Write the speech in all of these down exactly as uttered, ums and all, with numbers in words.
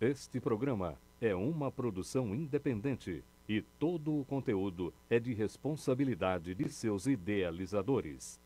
Este programa é uma produção independente e todo o conteúdo é de responsabilidade de seus idealizadores.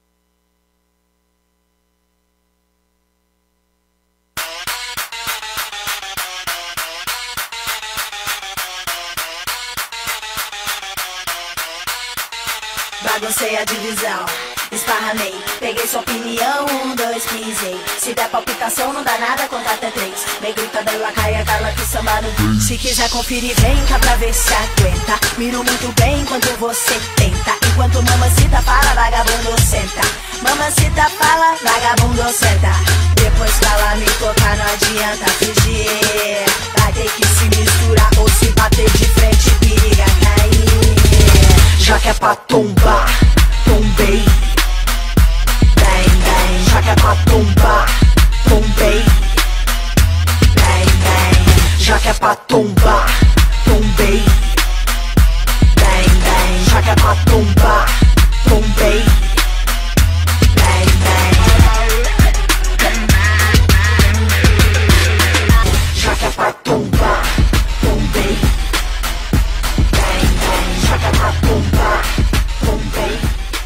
Baguncei a divisão, esparramei, peguei sua opinião, um, dois, pisei. Se der palpitação não dá nada, conta até três. Negrita dela caia, cala que samba no beat. Se quiser conferir, vem cá pra ver se aguenta. Miro muito bem enquanto você tenta. Enquanto mamacita fala, vagabundo senta. Mamacita fala, vagabundo senta. Depois que ela me tocar, não adianta fugir. Vai ter que se misturar ou se bater de frente, periga cair. Já que é pra tombar, tombei. Bang, bang. Já que é pra tombar, tombei. Bang, bang. Já que é pra tombar, tombei. Bang, bang. Já que é pra tombar, tombei. Bang, bang. Já que é pra tombar, tombei. Bang, bang. Já que é pra tombar, tombei.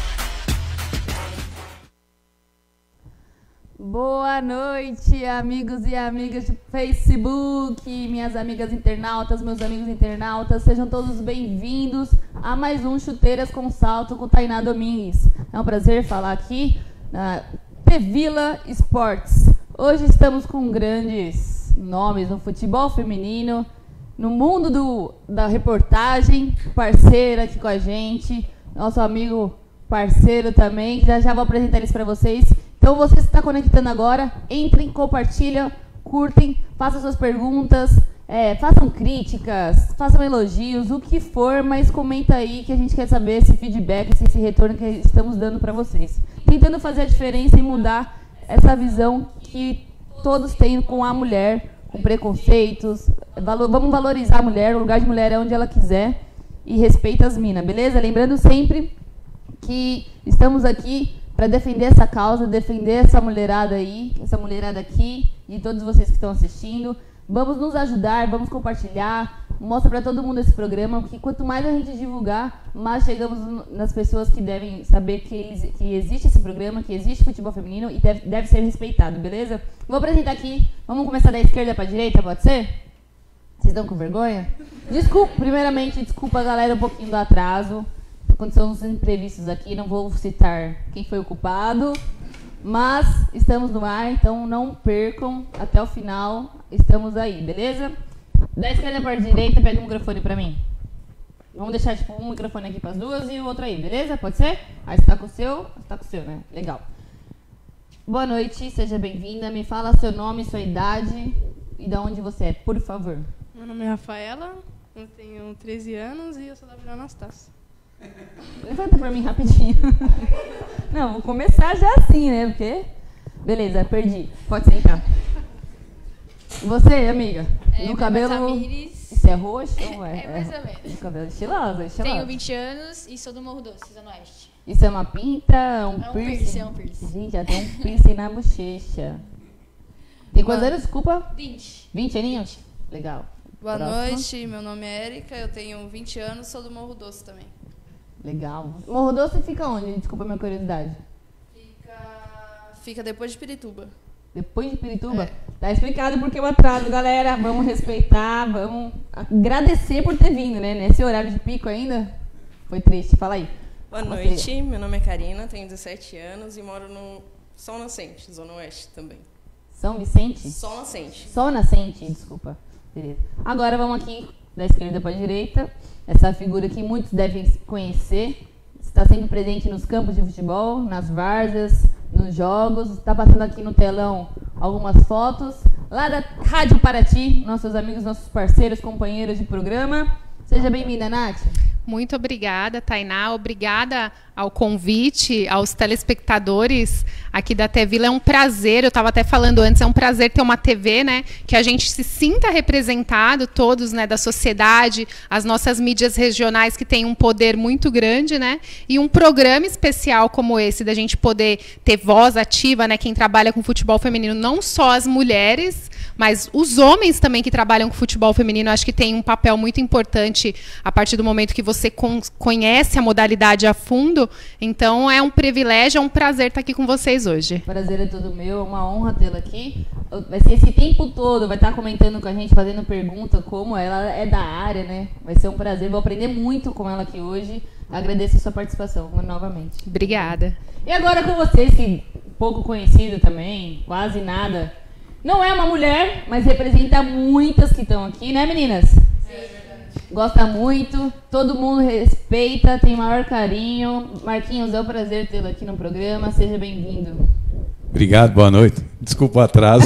Boa noite, amigos e amigas do Facebook, minhas amigas internautas, meus amigos internautas, sejam todos bem-vindos a mais um Chuteiras com Salto com Tainá Domingues. É um prazer falar aqui na Tevila Esportes. Hoje estamos com grandes nomes no futebol feminino, no mundo do, da reportagem, parceira aqui com a gente, nosso amigo parceiro também, que já já vou apresentar eles para vocês. Então, você que está conectando agora, entrem, compartilham, curtem, façam suas perguntas, é, façam críticas, façam elogios, o que for, mas comenta aí que a gente quer saber esse feedback, esse retorno que estamos dando para vocês. Tentando fazer a diferença e mudar essa visão que todos têm com a mulher, com preconceitos. Valor, vamos valorizar a mulher, o lugar de mulher é onde ela quiser e respeita as minas, beleza? Lembrando sempre que estamos aqui para defender essa causa, defender essa mulherada aí, essa mulherada aqui e todos vocês que estão assistindo. Vamos nos ajudar, vamos compartilhar, mostra para todo mundo esse programa, porque quanto mais a gente divulgar, mais chegamos nas pessoas que devem saber que, eles, que existe esse programa, que existe futebol feminino e deve, deve ser respeitado, beleza? Vou apresentar aqui, vamos começar da esquerda para a direita, pode ser? Vocês estão com vergonha? Desculpa, primeiramente, desculpa a galera um pouquinho do atraso. Aconteceram uns imprevistos aqui, não vou citar quem foi o culpado, mas estamos no ar, então não percam até o final, estamos aí, beleza? Da esquerda para a direita, pega o microfone para mim. Vamos deixar tipo um microfone aqui para as duas e o outro aí, beleza? Pode ser? Aí você tá com o seu, você tá com o seu, né? Legal. Boa noite, seja bem-vinda, me fala seu nome, sua idade e de onde você é, por favor. Meu nome é Rafaela, eu tenho treze anos e eu sou da Vila Anastácio. Levanta pra mim rapidinho. Não, vou começar já assim, né? Porque... Beleza, perdi. Pode sentar. Você, amiga? É, no cabelo... Tamires. Isso é roxo? Ou é, É mais ou menos. No cabelo estiloso, estiloso. Tenho vinte anos e sou do Morro Doce, Zona Oeste. Isso é uma pinta? Um É um piercing? piercing, é um piercing. Gente, já tem um piercing na bochecha. Tem quantos Boa- anos, desculpa? vinte. vinte aninhos? Legal. Boa Próximo. noite, meu nome é Érica, eu tenho vinte anos, sou do Morro Doce também. Legal. Morro Doce fica onde? Desculpa a minha curiosidade. Fica, fica depois de Pirituba. Depois de Pirituba? É. Tá explicado porque o atraso, galera. Vamos respeitar, vamos agradecer por ter vindo, né? Nesse horário de pico ainda. Foi triste. Fala aí. Boa Você. noite, meu nome é Karina, tenho dezessete anos e moro no Sol Nascente, Zona Oeste também. São Vicente? Sol Nascente. Sol Nascente, desculpa. Beleza. Agora vamos aqui da esquerda para a direita. Essa figura que muitos devem conhecer. Está sempre presente nos campos de futebol, nas várzeas, nos jogos. Está passando aqui no telão algumas fotos. Lá da Rádio Paraty, nossos amigos, nossos parceiros, companheiros de programa. Seja bem-vinda, Nath. Muito obrigada, Tainá. Obrigada ao convite, aos telespectadores aqui da Tevila. É um prazer, eu estava até falando antes, é um prazer ter uma T V, né, que a gente se sinta representado, todos, né, da sociedade, as nossas mídias regionais que têm um poder muito grande, né, e um programa especial como esse, da gente poder ter voz ativa, né, quem trabalha com futebol feminino, não só as mulheres, Mas os homens também que trabalham com futebol feminino, acho que tem um papel muito importante a partir do momento que você con conhece a modalidade a fundo. Então é um privilégio, é um prazer estar aqui com vocês hoje. Prazer é todo meu, é uma honra tê-la aqui. Vai ser esse tempo todo, vai estar comentando com a gente, fazendo pergunta, como ela é da área, né? Vai ser um prazer, vou aprender muito com ela aqui hoje. Agradeço a sua participação novamente. Obrigada. E agora com vocês, que pouco conhecido também, quase nada. Não é uma mulher, mas representa muitas que estão aqui, né, meninas? Sim, é verdade. Gosta muito, todo mundo respeita, tem maior carinho. Marquinhos, é um prazer tê-lo aqui no programa, seja bem-vindo. Obrigado, boa noite. Desculpa o atraso.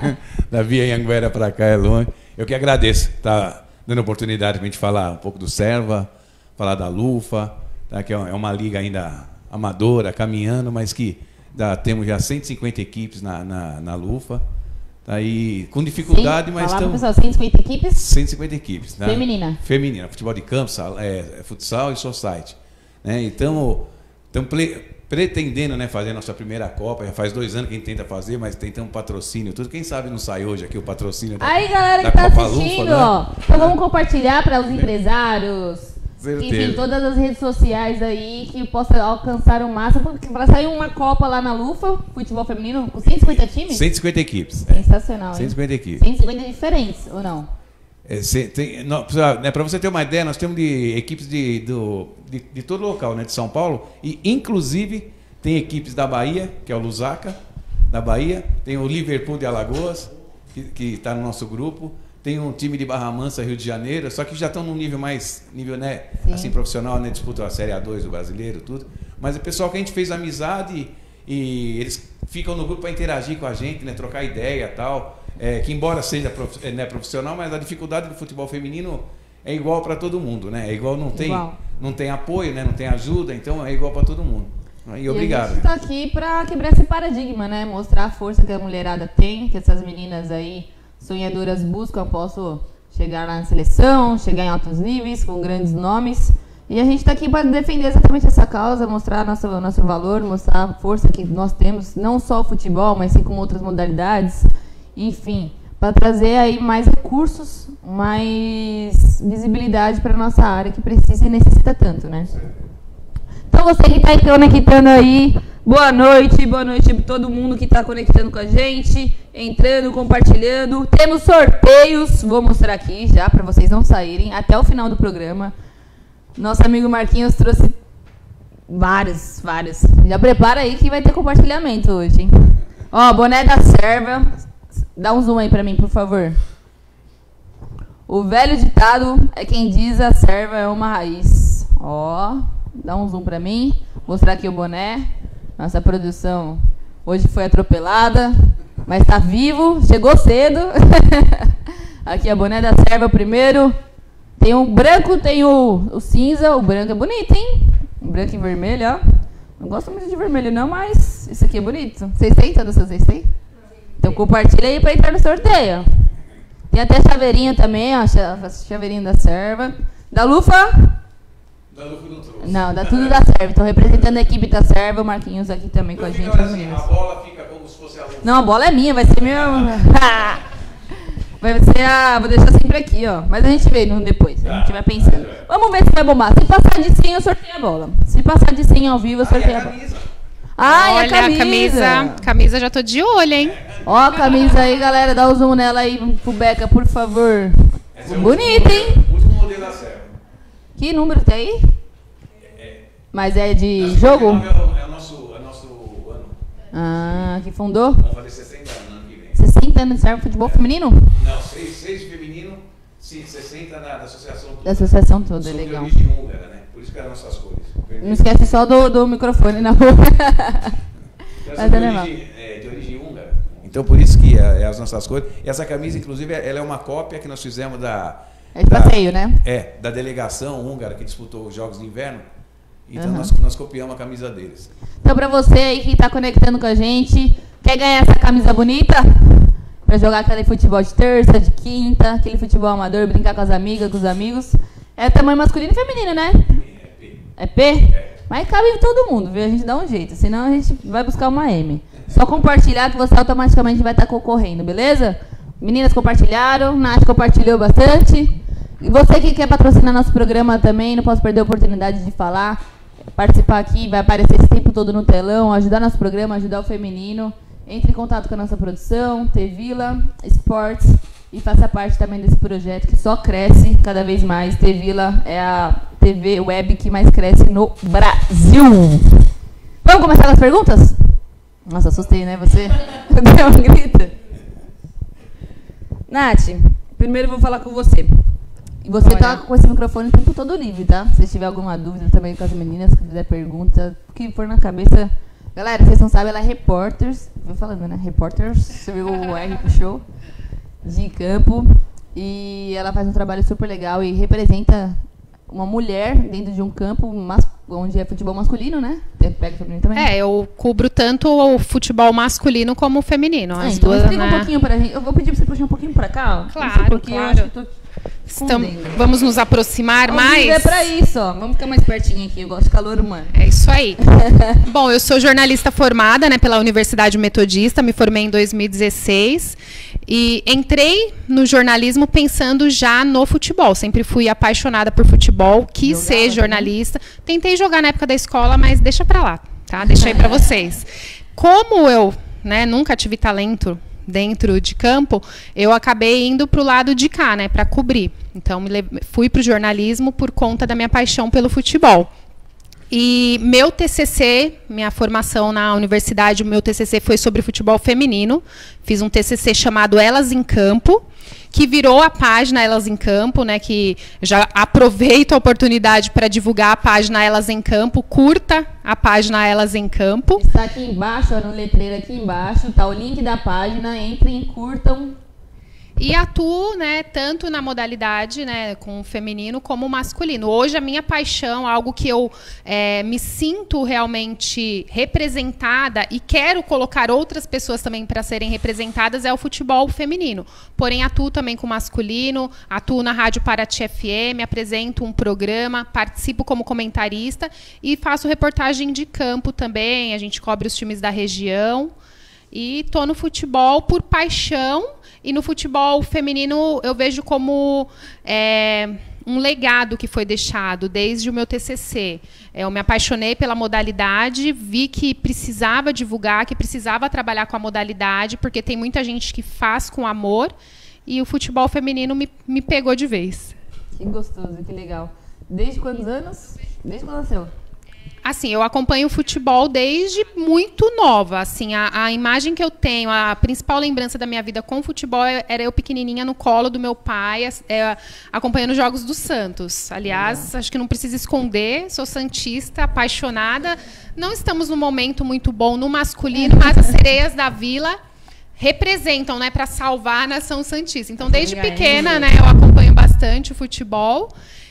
Da Via Anhanguera para cá é longe. Eu que agradeço, tá dando oportunidade para a gente falar um pouco do Serva, falar da Lufa, tá, que é uma liga ainda amadora, caminhando, mas que dá, temos já cento e cinquenta equipes na, na, na Lufa. Tá aí com dificuldade, Sim, mas estamos... pessoal, cento e cinquenta equipes? cento e cinquenta equipes. Né? Feminina? Feminina, futebol de campo, é, futsal e society. Né? Então, estamos pretendendo, né, fazer a nossa primeira Copa. Já faz dois anos que a gente tenta fazer, mas tentamos patrocínio, tudo. Quem sabe não sai hoje aqui o patrocínio da, aí, galera da que tá Copa assistindo, Lufa, ó. né? Então vamos compartilhar para os empresários, Certeza. enfim, todas as redes sociais aí, que possa alcançar o máximo. Para sair uma Copa lá na Lufa, futebol feminino, com cento e cinquenta times? cento e cinquenta equipes. Sensacional, cento e cinquenta hein? equipes. cento e cinquenta diferentes, ou não? É, para né, você ter uma ideia, nós temos de equipes de, do, de, de todo local, né, de São Paulo, e inclusive tem equipes da Bahia, que é o Lusaka, da Bahia, tem o Liverpool de Alagoas, que está no nosso grupo, tem um time de Barra Mansa, Rio de Janeiro, só que já estão num nível mais, nível, né, assim, profissional, né, disputam a Série A dois do brasileiro, tudo, mas o pessoal que a gente fez amizade e eles ficam no grupo para interagir com a gente, né, trocar ideia e tal, é, que embora seja prof, né, profissional, mas a dificuldade do futebol feminino é igual para todo mundo, né, é igual, não tem, igual. não tem apoio, né, não tem ajuda, então é igual para todo mundo. E, e obrigado. A gente está aqui para quebrar esse paradigma, né, mostrar a força que a mulherada tem, que essas meninas aí sonhadoras buscam. Posso chegar lá na seleção, chegar em altos níveis, com grandes nomes. E a gente está aqui para defender exatamente essa causa, mostrar nosso, nosso valor, mostrar a força que nós temos, não só o futebol, mas sim com outras modalidades. Enfim, para trazer aí mais recursos, mais visibilidade para a nossa área, que precisa e necessita tanto, né? Então você que está conectando aí, boa noite, boa noite para todo mundo que está conectando com a gente, entrando, compartilhando. Temos sorteios, vou mostrar aqui já para vocês não saírem até o final do programa. Nosso amigo Marquinhos trouxe vários, vários. Já prepara aí que vai ter compartilhamento hoje, hein? Ó, boné da Serva. Dá um zoom aí para mim, por favor. O velho ditado é quem diz a serva é uma raiz. Ó, dá um zoom para mim. Mostrar aqui o boné. Nossa produção hoje foi atropelada, mas tá vivo, chegou cedo. Aqui a boné da serva primeiro. Tem o branco, tem o, o cinza. O branco é bonito, hein? O branco e vermelho, ó. Não gosto muito de vermelho não, mas isso aqui é bonito. Vocês têm? Todos vocês têm? Então compartilha aí pra entrar no sorteio. Tem até chaveirinho também, ó. Chaveirinho da serva. Da Lufa? Da Lufa não trouxe. Não, dá tudo da serva. Estou representando a equipe da serva. O Marquinhos aqui também com a gente. Assim, a bola fica como se fosse a Lufa. Não, a bola é minha, vai ser meu. Vai ser a. Vou deixar sempre aqui, ó. Mas a gente vê no depois. A gente vai pensando. Vamos ver se vai bombar. Se passar de cem, eu sorteio a bola. Se passar de cem ao vivo, eu sorteio a bola. Ah, olha, e a camisa. camisa. Camisa já tô de olho, hein? Ó a camisa aí, galera. Dá o zoom nela aí pro Beca, por favor. Esse é bonita, hein? O último modelo da serva. Que número tem aí? É, Mas é de Nosso jogo? É o, é o nosso, é o nosso ano. Ah, que fundou? Vamos fazer sessenta anos ano que vem. sessenta anos de serva futebol feminino? Não, seis de feminino, sessenta da, da associação toda. Da associação toda, Sou legal. de origem húngara, né? Por isso que eram nossas cores. Não esquece só do, do microfone na boca. Mas de, origem, é, de origem húngara. Então por isso que é, é as nossas cores. E essa camisa, inclusive, ela é uma cópia que nós fizemos da... É de passeio, né? É, da delegação húngara que disputou os Jogos de Inverno. Então uhum. nós, nós copiamos a camisa deles. Então pra você aí que tá conectando com a gente, quer ganhar essa camisa bonita? Pra jogar aquele futebol de terça, de quinta, aquele futebol amador, brincar com as amigas, com os amigos. É tamanho masculino e feminino, né? É P. É P? É. Mas cabe em todo mundo, viu? A gente dá um jeito, senão a gente vai buscar uma M. Só compartilhar que você automaticamente vai estar concorrendo, beleza? Meninas compartilharam, Nath compartilhou bastante. E você que quer patrocinar nosso programa também, não posso perder a oportunidade de falar, participar aqui, vai aparecer esse tempo todo no telão, ajudar nosso programa, ajudar o feminino. Entre em contato com a nossa produção, T-Vila Esportes, e faça parte também desse projeto que só cresce cada vez mais. T-Vila é a T V web que mais cresce no Brasil. Vamos começar com as perguntas? Nossa, assustei, né, você? Deu um grito. Nath, primeiro eu vou falar com você. E você Olha. tá com esse microfone o tempo todo livre, tá? Se tiver alguma dúvida também com as meninas, se quiser pergunta, o que for na cabeça. Galera, vocês não sabem, ela é repórteres. Vou falando, né? Repórteres. Você viu o R pro show de campo. E ela faz um trabalho super legal e representa uma mulher dentro de um campo mas, onde é futebol masculino, né? Pega feminino também. É, eu cubro tanto o futebol masculino como o feminino. Ah, As então duas, explica né? um pouquinho pra gente. Eu vou pedir pra você puxar um pouquinho pra cá, ó. Claro, porque claro. eu acho que tô Estamos, escondendo. vamos nos aproximar Ao mais. vivo é pra isso, ó. Vamos ficar mais pertinho aqui. Eu gosto de calor humano. É isso aí. Bom, eu sou jornalista formada, né, pela Universidade Metodista, me formei em dois mil e dezesseis e entrei no jornalismo pensando já no futebol. Sempre fui apaixonada por futebol, quis Jogava ser jornalista. Tentei jogar na época da escola, mas deixa pra lá, tá? Deixa aí pra vocês. Como eu, né, nunca tive talento dentro de campo, eu acabei indo para o lado de cá, né, para cobrir. Então, me leve... fui para o jornalismo por conta da minha paixão pelo futebol. E meu T C C, minha formação na universidade, o meu T C C foi sobre futebol feminino. Fiz um T C C chamado Elas em Campo, que virou a página Elas em Campo, né, que já aproveito a oportunidade para divulgar a página Elas em Campo, curta a página Elas em Campo. Está aqui embaixo, ó, no letreiro aqui embaixo, tá o link da página, entrem, curtam. E atuo, né, tanto na modalidade, né, com o feminino como o masculino. Hoje a minha paixão, algo que eu é, me sinto realmente representada e quero colocar outras pessoas também para serem representadas, é o futebol feminino. Porém, atuo também com o masculino, atuo na Rádio Paraty F M, apresento um programa, participo como comentarista e faço reportagem de campo também. A gente cobre os times da região. E estou no futebol por paixão. E no futebol feminino eu vejo como é, um legado que foi deixado desde o meu T C C. Eu me apaixonei pela modalidade, vi que precisava divulgar, que precisava trabalhar com a modalidade, porque tem muita gente que faz com amor. E o futebol feminino me, me pegou de vez. Que gostoso, que legal. Desde quantos anos? Desde quando nasceu? Assim, eu acompanho o futebol desde muito nova. Assim, a, a imagem que eu tenho, a principal lembrança da minha vida com o futebol era eu pequenininha no colo do meu pai, é, acompanhando os jogos do Santos. Aliás, acho que não precisa esconder, sou santista, apaixonada. Não estamos num momento muito bom no masculino, mas as sereias da Vila representam, né, para salvar a nação santista. Então, desde pequena, né, eu acompanho bastante o futebol.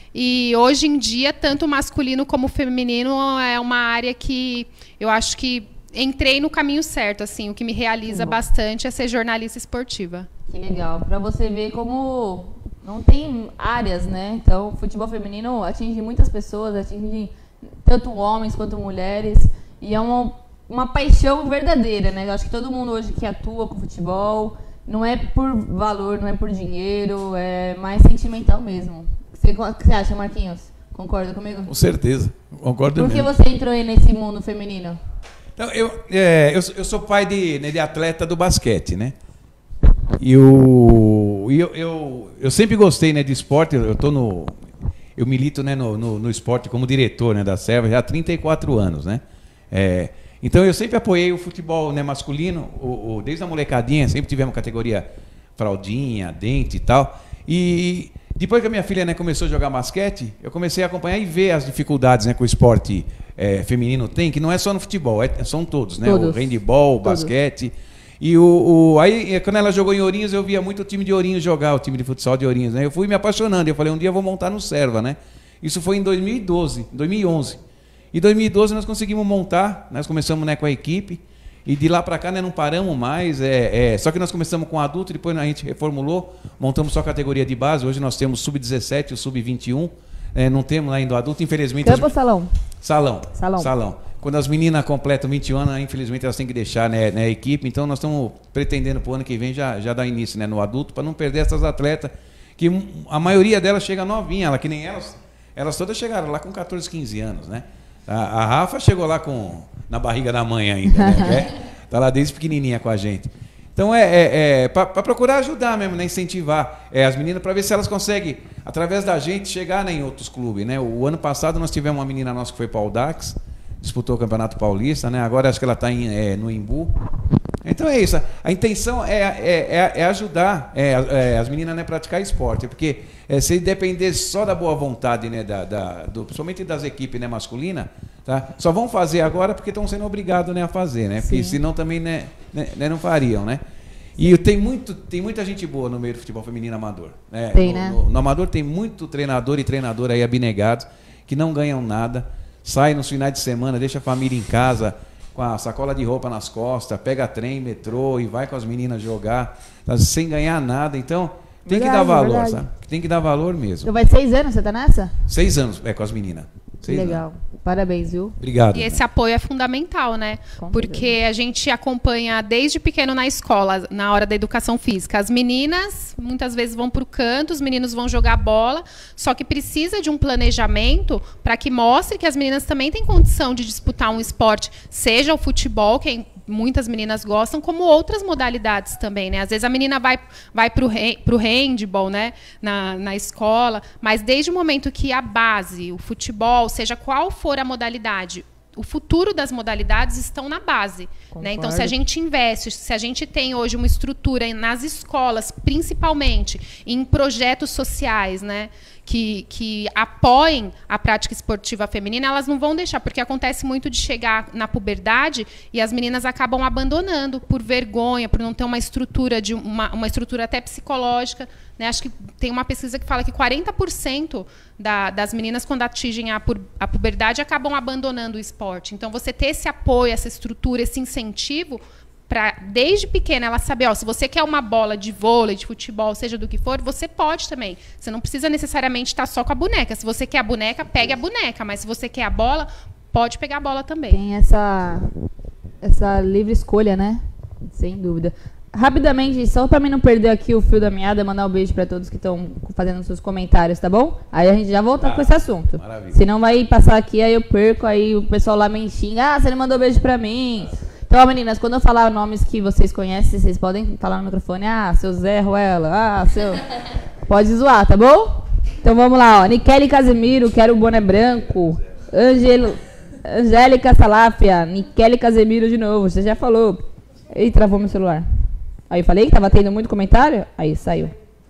E hoje em dia, tanto o masculino como o feminino é uma área que eu acho que entrei no caminho certo. Assim, o que me realiza bastante é ser jornalista esportiva. Que legal. Para você ver como não tem áreas, né? Então, o futebol feminino atinge muitas pessoas, atinge tanto homens quanto mulheres. E é uma, uma paixão verdadeira, né? Eu acho que todo mundo hoje que atua com futebol não é por valor, não é por dinheiro, é mais sentimental mesmo. O que você acha, Marquinhos? Concorda comigo? Com certeza, concordo mesmo. Por que mesmo. você entrou aí nesse mundo feminino? Então, eu, é, eu, eu sou pai de, né, de atleta do basquete, né? E eu, eu, eu, eu sempre gostei, né, de esporte. Eu tô no, eu milito, né, no, no, no esporte como diretor, né, da Serva já há trinta e quatro anos, né? É, então eu sempre apoiei o futebol, né, masculino, o, o, desde a molecadinha, sempre tivemos categoria fraldinha, dente e tal. E depois que a minha filha, né, começou a jogar basquete, eu comecei a acompanhar e ver as dificuldades, né, que o esporte é, feminino tem, que não é só no futebol, é, são todos, né? Todos. O handball, o basquete. E o, o, aí, quando ela jogou em Ourinhos, eu via muito o time de Ourinhos jogar, o time de futsal de Ourinhos, né? Eu fui me apaixonando, eu falei, um dia eu vou montar no Serva, né? Isso foi em dois mil e doze, dois mil e onze. Em dois mil e doze nós conseguimos montar, nós começamos, né, com a equipe, e de lá para cá, né, não paramos mais. É, é, só que nós começamos com adulto, depois a gente reformulou, montamos só a categoria de base. Hoje nós temos sub dezessete, o sub vinte e um. É, não temos ainda o adulto, infelizmente. Campo ou salão? Salão. Salão. Salão. quando as meninas completam vinte anos, infelizmente elas têm que deixar, né, né, a equipe. Então nós estamos pretendendo para o ano que vem já, já dar início, né, no adulto, para não perder essas atletas, que a maioria delas chega novinha, ela, que nem elas, elas todas chegaram lá com quatorze, quinze anos, né? A, a Rafa chegou lá com, na barriga da mãe ainda, né? Está lá desde pequenininha com a gente. Então é, é, é para procurar ajudar mesmo, né? Incentivar é, as meninas para ver se elas conseguem, através da gente, chegar, né, em outros clubes, né? O ano passado nós tivemos uma menina nossa que foi para o Audax, disputou o Campeonato Paulista, né? Agora acho que ela está é, no Imbu. Então é isso. A intenção é, é, é ajudar é, é, as meninas, né, a praticar esporte, porque é, se depender só da boa vontade, né, da, da, do, principalmente das equipes, né, masculinas, tá? Só vão fazer agora porque estão sendo obrigados, né, a fazer, né? Porque senão também, né, né, não fariam, né? E tem, muito, tem muita gente boa no meio do futebol feminino amador. Né? Tem, no, né? No, no amador tem muito treinador e treinadora aí abnegados que não ganham nada, sai nos finais de semana, deixa a família em casa com a sacola de roupa nas costas, pega trem, metrô e vai com as meninas jogar, tá, sem ganhar nada. Então, tem verdade, que dar valor, verdade. sabe? Tem que dar valor mesmo. Então vai seis anos, você tá nessa? Seis anos é com as meninas. Seis Legal. anos. Parabéns, viu? Obrigado. E esse apoio é fundamental, né? Com Porque certeza. a gente acompanha desde pequeno na escola, na hora da educação física. As meninas muitas vezes vão para o canto, os meninos vão jogar bola, só que precisa de um planejamento para que mostre que as meninas também têm condição de disputar um esporte, seja o futebol, que é muitas meninas gostam, como outras modalidades também, né? Às vezes a menina vai, vai para o handball, né? Na, na escola, mas desde o momento que a base, o futebol, seja qual for a modalidade, o futuro das modalidades estão na base. Né? Então, se a gente investe, se a gente tem hoje uma estrutura nas escolas, principalmente em projetos sociais, né? Que, que apoiem a prática esportiva feminina, elas não vão deixar, porque acontece muito de chegar na puberdade e as meninas acabam abandonando por vergonha, por não ter uma estrutura, de uma, uma estrutura até psicológica. Né? Acho que tem uma pesquisa que fala que quarenta por cento da, das meninas, quando atingem a, pu a puberdade, acabam abandonando o esporte. Então, você ter esse apoio, essa estrutura, esse incentivo, para desde pequena ela saber, ó, se você quer uma bola de vôlei, de futebol, seja do que for, você pode também. Você não precisa necessariamente estar só com a boneca. Se você quer a boneca, pegue a boneca. Mas se você quer a bola, pode pegar a bola também. Tem essa, essa livre escolha, né? Sem dúvida. Rapidamente, só para mim não perder aqui o fio da meada, mandar um beijo para todos que estão fazendo seus comentários, tá bom? Aí a gente já volta ah, com esse assunto. Maravilha. Se não vai passar aqui, aí eu perco, aí o pessoal lá me xinga. Ah, você não mandou beijo para mim. Então, meninas, quando eu falar nomes que vocês conhecem, vocês podem falar no microfone. Ah, seu Zé Ruela. Ah, seu... Pode zoar, tá bom? Então, vamos lá, ó. Nikele Casemiro, quero o boné branco. Angelo... Angélica Salafia. Nikele Casemiro de novo. Você já falou. Ih, travou meu celular. Aí, eu falei que tava tendo muito comentário? Aí, saiu.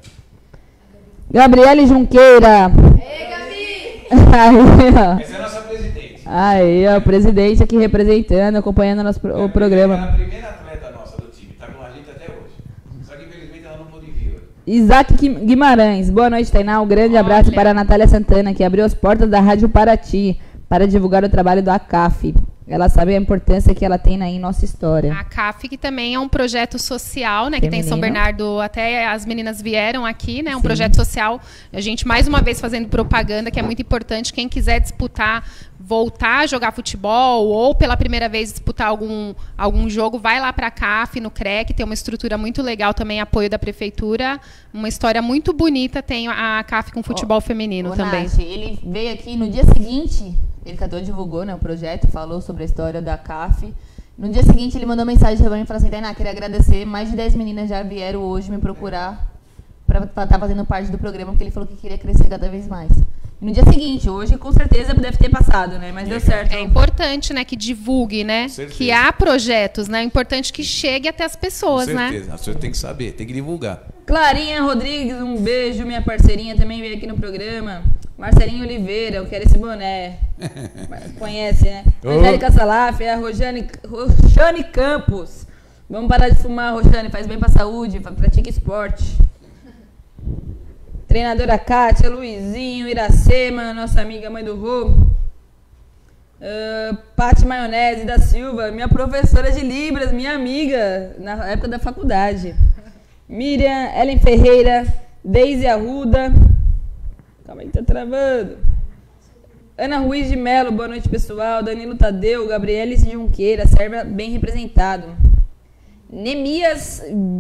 Gabriele Junqueira. Ei, Gabi! Aí, ó. Essa é a nossa presidente. Aí, ó, presidente aqui representando, acompanhando o nosso pro, o programa. É a primeira atleta nossa do time, tá com a gente até hoje. Só que infelizmente ela não pôde vir hoje. Isaac Guimarães, boa noite, Tainá. Um grande abraço para a Natália Santana, que abriu as portas da Rádio Paraty para divulgar o trabalho do A C A F. Ela sabe a importância que ela tem aí em nossa história. A C A F, que também é um projeto social, né? Que tem em São Bernardo, até as meninas vieram aqui, né? Um Sim. projeto social. A gente, mais uma vez, fazendo propaganda, que é muito importante. Quem quiser disputar, voltar a jogar futebol, ou pela primeira vez disputar algum, algum jogo, vai lá para a C A F, no C R E C, tem uma estrutura muito legal também, apoio da prefeitura. Uma história muito bonita, tem a C A F com futebol oh, feminino oh, também. Nath, ele veio aqui no dia seguinte... Ele cantou, divulgou, né, o projeto, falou sobre a história da C A F. No dia seguinte, ele mandou mensagem para mim e falou assim: Tainá, queria agradecer. Mais de dez meninas já vieram hoje me procurar para estar fazendo parte do programa, porque ele falou que queria crescer cada vez mais. E no dia seguinte, hoje, com certeza deve ter passado, né? Mas deu certo. É importante, né, que divulgue, né? Certeza. Que há projetos, né? É importante que chegue até as pessoas, com certeza. né? A pessoa tem que saber, tem que divulgar. Clarinha Rodrigues, um beijo, minha parceirinha, também veio aqui no programa. Marcelinho Oliveira, eu quero esse boné. Conhece, né? Oh. Angélica Salafia, Rojane, Rojane Campos. Vamos parar de fumar, Rojane, faz bem pra saúde, pratica esporte. Treinadora Kátia, Luizinho, Iracema, nossa amiga mãe do Rô. Uh, Pati Maionese da Silva, minha professora de Libras, minha amiga, na época da faculdade. Miriam, Ellen Ferreira, Deise Arruda. Calma aí, tá travando. Ana Ruiz de Melo, boa noite, pessoal. Danilo Tadeu, Gabriele Junqueira, Serva bem representado. Nemias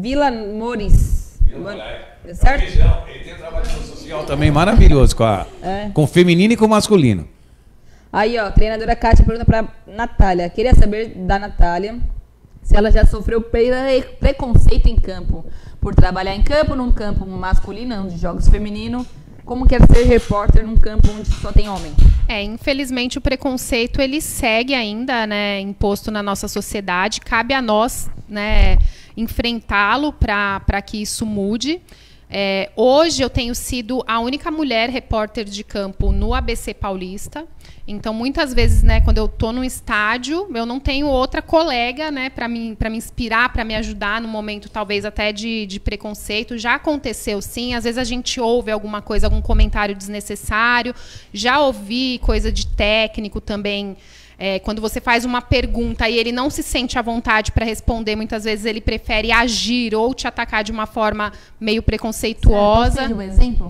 Vilamores. Certo? Ele tem um trabalho social também maravilhoso com, a, é. com o feminino e com o masculino. Aí, ó, treinadora Kátia pergunta pra Natália. Queria saber da Natália se ela já sofreu pre preconceito em campo. Por trabalhar em campo, num campo masculino, de jogos feminino. Como quer ser repórter num campo onde só tem homem? É, infelizmente o preconceito ele segue ainda, né, imposto na nossa sociedade. Cabe a nós, né, enfrentá-lo para que isso mude. É, hoje eu tenho sido a única mulher repórter de campo no A B C Paulista. Então, muitas vezes, né, quando eu estou no estádio, eu não tenho outra colega, né, para me, para me inspirar, para me ajudar no momento, talvez, até de, de preconceito. Já aconteceu, sim. Às vezes a gente ouve alguma coisa, algum comentário desnecessário. Já ouvi coisa de técnico também. É, quando você faz uma pergunta e ele não se sente à vontade para responder, muitas vezes ele prefere agir ou te atacar de uma forma meio preconceituosa. Você um exemplo?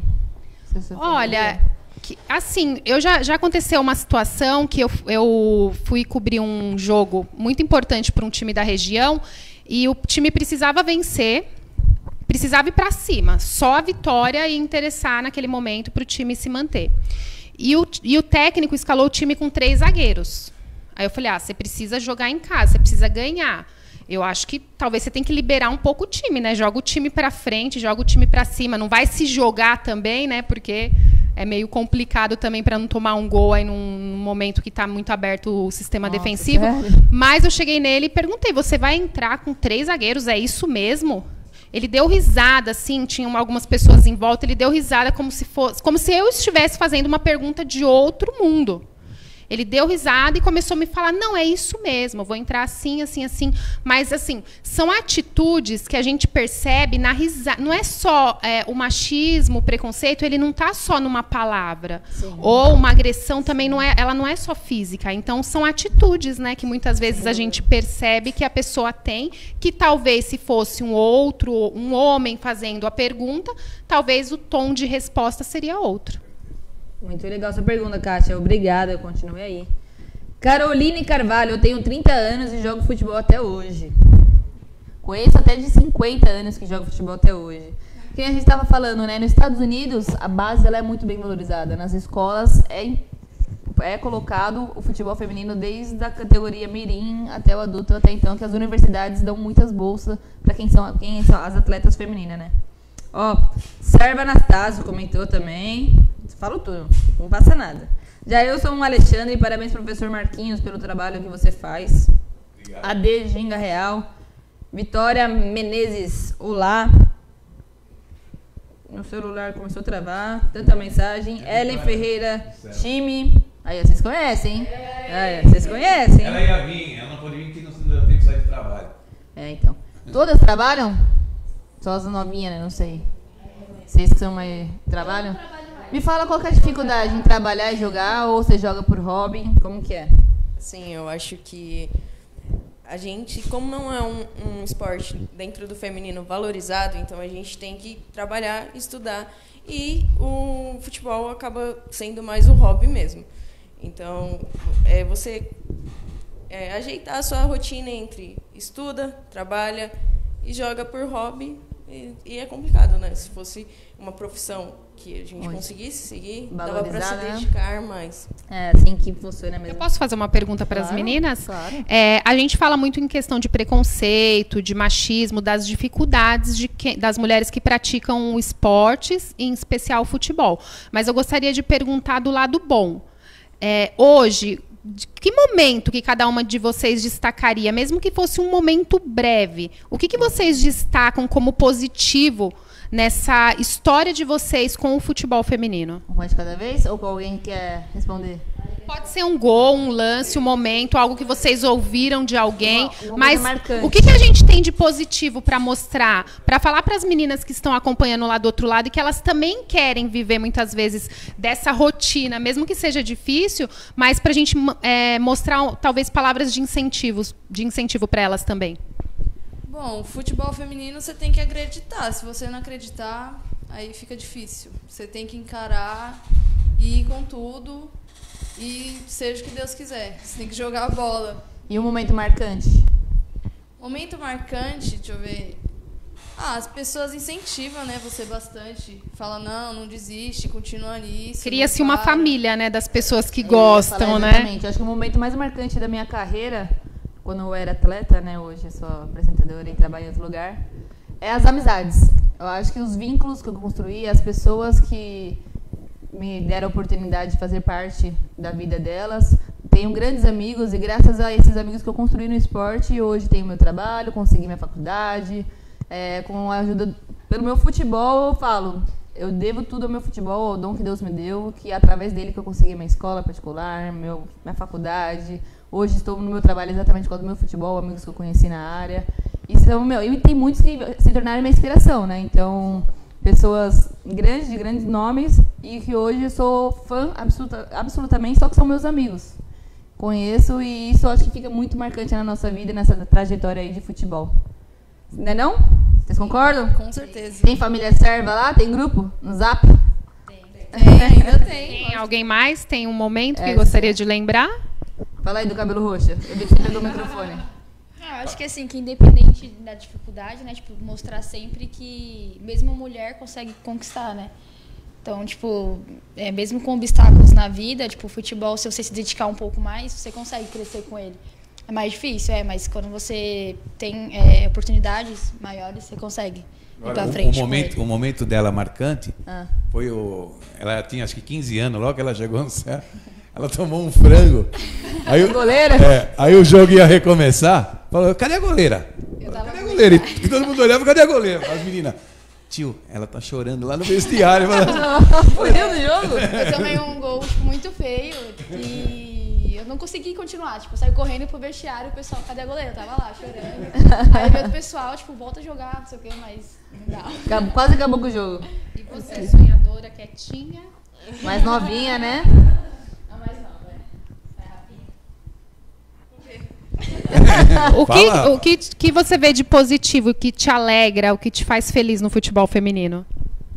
Olha, que, assim, eu já, já aconteceu uma situação que eu, eu fui cobrir um jogo muito importante para um time da região e o time precisava vencer, precisava ir para cima. Só a vitória ia interessar naquele momento para o time se manter. E o, e o técnico escalou o time com três zagueiros. Aí eu falei, ah, você precisa jogar em casa, você precisa ganhar. Eu acho que talvez você tem que liberar um pouco o time, né? Joga o time para frente, joga o time para cima. Não vai se jogar também, né? Porque é meio complicado também para não tomar um gol aí num, num momento que está muito aberto o sistema Nossa, defensivo. Sério? Mas eu cheguei nele e perguntei, você vai entrar com três zagueiros, é isso mesmo? Ele deu risada, assim, tinham algumas pessoas em volta, ele deu risada como se fosse, como se eu estivesse fazendo uma pergunta de outro mundo. Ele deu risada e começou a me falar, não, é isso mesmo, eu vou entrar assim, assim, assim. Mas, assim, são atitudes que a gente percebe na risada. Não é só é, o machismo, o preconceito, ele não está só numa palavra. Sim. Ou uma agressão também, não é, ela não é só física. Então, são atitudes, né, que muitas vezes Sim. a gente percebe que a pessoa tem, que talvez se fosse um outro, um homem fazendo a pergunta, talvez o tom de resposta seria outro. Muito legal sua pergunta, Kátia. Obrigada, continue aí. Caroline Carvalho, eu tenho trinta anos e jogo futebol até hoje. Conheço até de cinquenta anos que joga futebol até hoje. Que a gente estava falando, né? Nos Estados Unidos, a base ela é muito bem valorizada. Nas escolas é, é colocado o futebol feminino desde a categoria mirim até o adulto, até então, que as universidades dão muitas bolsas para quem são, quem são as atletas femininas, né? Ó, Serva Anastácio comentou também. Falo tudo, não passa nada. Já eu sou um Alexandre, parabéns, professor Marquinhos, pelo trabalho que você faz. Obrigado. A D Ginga Real. Vitória Menezes, olá. Meu celular começou a travar, tanta mensagem. Ellen Ferreira, time. Aí, vocês conhecem, hein? Aí, vocês conhecem. Ela ia vir, ela não pode vir porque não tem que sair de trabalho. É, então. Todas trabalham? Só as novinhas, né? Não sei. Vocês que são mais... Trabalham? Me fala qual que é a dificuldade em trabalhar e jogar, ou você joga por hobby, como que é? Sim, eu acho que a gente, como não é um, um esporte dentro do feminino valorizado, então a gente tem que trabalhar, estudar, e o futebol acaba sendo mais um hobby mesmo. Então, é você é, ajeitar a sua rotina entre estuda, trabalha e joga por hobby, e, e é complicado, né? Se fosse uma profissão que a gente Hoje. conseguisse seguir, dava para se dedicar mais. É assim que funciona mesmo. Eu posso fazer uma pergunta para claro, as meninas? Claro. É, a gente fala muito em questão de preconceito, de machismo, das dificuldades de que, das mulheres que praticam esportes, em especial o futebol. Mas eu gostaria de perguntar do lado bom. É, hoje, de que momento que cada uma de vocês destacaria, mesmo que fosse um momento breve, o que, que vocês destacam como positivo nessa história de vocês com o futebol feminino? Uma de cada vez? Ou alguém quer responder? Pode ser um gol, um lance, um momento, algo que vocês ouviram de alguém. Uma, uma mas marcante. O que, que a gente tem de positivo para mostrar? Para falar para as meninas que estão acompanhando lá do outro lado e que elas também querem viver muitas vezes dessa rotina, mesmo que seja difícil, mas para a gente é, mostrar talvez palavras de incentivos, de incentivo para elas também. Bom, futebol feminino você tem que acreditar. Se você não acreditar, aí fica difícil. Você tem que encarar e ir com tudo e seja o que Deus quiser. Você tem que jogar a bola. E um momento marcante? Momento marcante, deixa eu ver. Ah, as pessoas incentivam, né, você bastante. Fala, não, não desiste, continua nisso. Cria-se uma para. família, né, das pessoas que Eu ia gostam, falar né? exatamente. Eu acho que o momento mais marcante da minha carreira, quando eu era atleta, né, hoje eu sou apresentadora e trabalho em outro lugar, é as amizades. Eu acho que os vínculos que eu construí, as pessoas que me deram a oportunidade de fazer parte da vida delas. Tenho grandes amigos e graças a esses amigos que eu construí no esporte, hoje tenho meu trabalho, consegui minha faculdade, é, com a ajuda pelo meu futebol, eu falo, eu devo tudo ao meu futebol, ao dom que Deus me deu, que é através dele que eu consegui minha escola particular, meu, minha faculdade. Hoje estou no meu trabalho exatamente por causa do meu futebol, amigos que eu conheci na área. E, então, meu, e tem muitos que se tornaram minha inspiração, né? Então, pessoas grandes, de grandes nomes, e que hoje eu sou fã absoluta, absolutamente, só que são meus amigos. Conheço e isso eu acho que fica muito marcante na nossa vida, nessa trajetória aí de futebol. Não é não? Vocês concordam? Com certeza. Tem família serva lá? Tem grupo no Zap? Tem, ainda tem. Tem alguém mais? Tem um momento que É, gostaria de lembrar? Fala aí do cabelo roxo. Eu vi que você pegou o microfone. Ah, eu acho que assim, que independente da dificuldade, né, tipo, mostrar sempre que mesmo mulher consegue conquistar, né? Então, tipo, é, mesmo com obstáculos na vida, tipo, o futebol, se você se dedicar um pouco mais, você consegue crescer com ele. É mais difícil, é, mas quando você tem é, oportunidades maiores, você consegue ir pra o, frente. o, momento, o momento dela marcante Ah. foi o... Ela tinha acho que quinze anos, logo que ela chegou no céu, ela tomou um frango. Aí o, Goleira? É, aí o jogo ia recomeçar, falou, cadê a goleira? Cadê a goleira? E todo mundo olhava, cadê a goleira? As meninas... Tio, ela tá chorando lá no vestiário. Morreu no jogo? Eu tomei um gol tipo, muito feio e eu não consegui continuar. Tipo, eu saí correndo pro vestiário e o pessoal, cadê a goleira? Eu tava lá chorando. Aí veio o pessoal, tipo, volta a jogar, não sei o que, mas não dá. Acabou- Quase acabou com o jogo. E você, sonhadora, quietinha? Mais novinha, né? Não, mais não, né? Sai rapidinho. O, que, Fala. o que, que você vê de positivo, o que te alegra, o que te faz feliz no futebol feminino?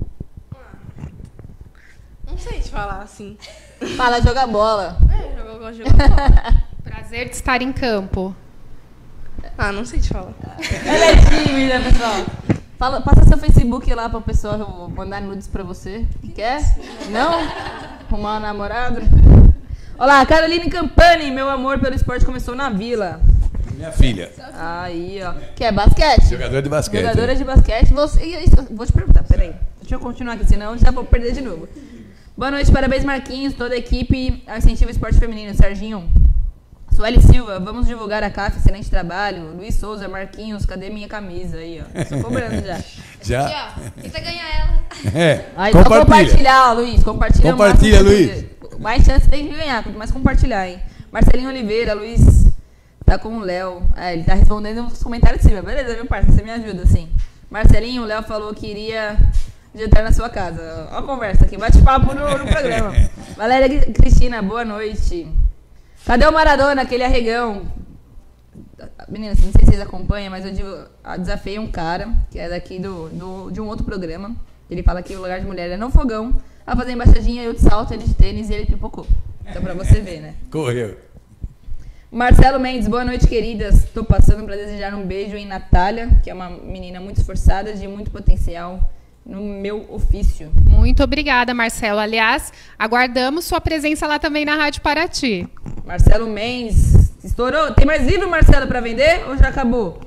Não sei te falar assim. Fala, jogar bola. É, eu gosto de jogar bola. Prazer de estar em campo. Ah, não sei te falar. Ela é tímida, pessoal. Fala, passa seu Facebook lá para o pessoal mandar nudes para você. Quer? Não? Arrumar um namorado? Olá, Caroline Campani. Meu amor pelo esporte começou na Vila. Minha filha, Aí, ó. Que é basquete? jogadora de basquete. Jogadora de basquete. Você, e isso, vou te perguntar, peraí. Deixa eu continuar aqui, senão já vou perder de novo. Boa noite, parabéns, Marquinhos, toda a equipe ao Incentivo Esporte Feminino. Serginho, Sueli Silva, vamos divulgar a C A F, excelente trabalho. Luiz Souza, Marquinhos, cadê minha camisa aí, ó? Tô cobrando já. Já? Aqui, ó, tenta ganhar ela. É, Aí, só compartilha. compartilhar, ó, Luiz. Compartilha. o Compartilha, máximo Luiz. possível. Mais chance tem de ganhar, quanto mais compartilhar, hein? Marcelinho Oliveira, Luiz, tá com o Léo. É, ele tá respondendo os comentários de cima. Beleza, meu parceiro, você me ajuda, sim. Marcelinho, o Léo falou que iria jantar na sua casa. Ó a conversa aqui, bate-papo no, no programa. Valéria Cristina, boa noite. Cadê o Maradona, aquele arregão? Meninas, não sei se vocês acompanham, mas eu digo, eu desafiei um cara, que é daqui do, do, de um outro programa. Ele fala que o lugar de mulher é no fogão. A fazer embaixadinha, eu de salto, ele de tênis e ele pipocou. Então pra você ver, né? Correu. Marcelo Mendes, boa noite, queridas. Estou passando para desejar um beijo em Natália, que é uma menina muito esforçada, de muito potencial no meu ofício. Muito obrigada, Marcelo. Aliás, aguardamos sua presença lá também na Rádio Paraty. Marcelo Mendes, estourou? Tem mais livro, Marcelo, para vender ou já acabou?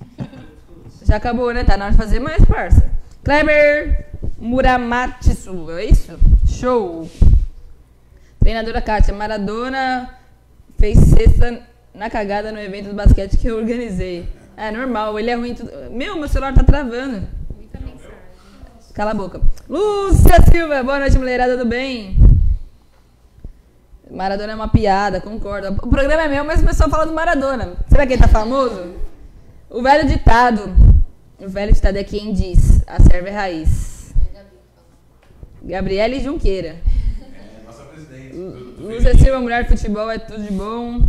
Já acabou, né? Tá na hora de fazer mais, parça. Kleber Muramatsu, é isso? Show. Treinadora Kátia, Maradona fez cesta na cagada no evento do basquete que eu organizei. É normal, ele é ruim. Tudo. Meu, meu celular tá travando. Cala a boca. Lúcia Silva, boa noite, mulherada do bem. Maradona é uma piada, concordo. O programa é meu, mas o pessoal fala do Maradona. Será que ele tá famoso? O velho ditado. O velho ditado é quem diz: a serva é raiz. Gabriele Junqueira. Nossa presidente. Lúcia Silva, mulher de futebol, é tudo de bom.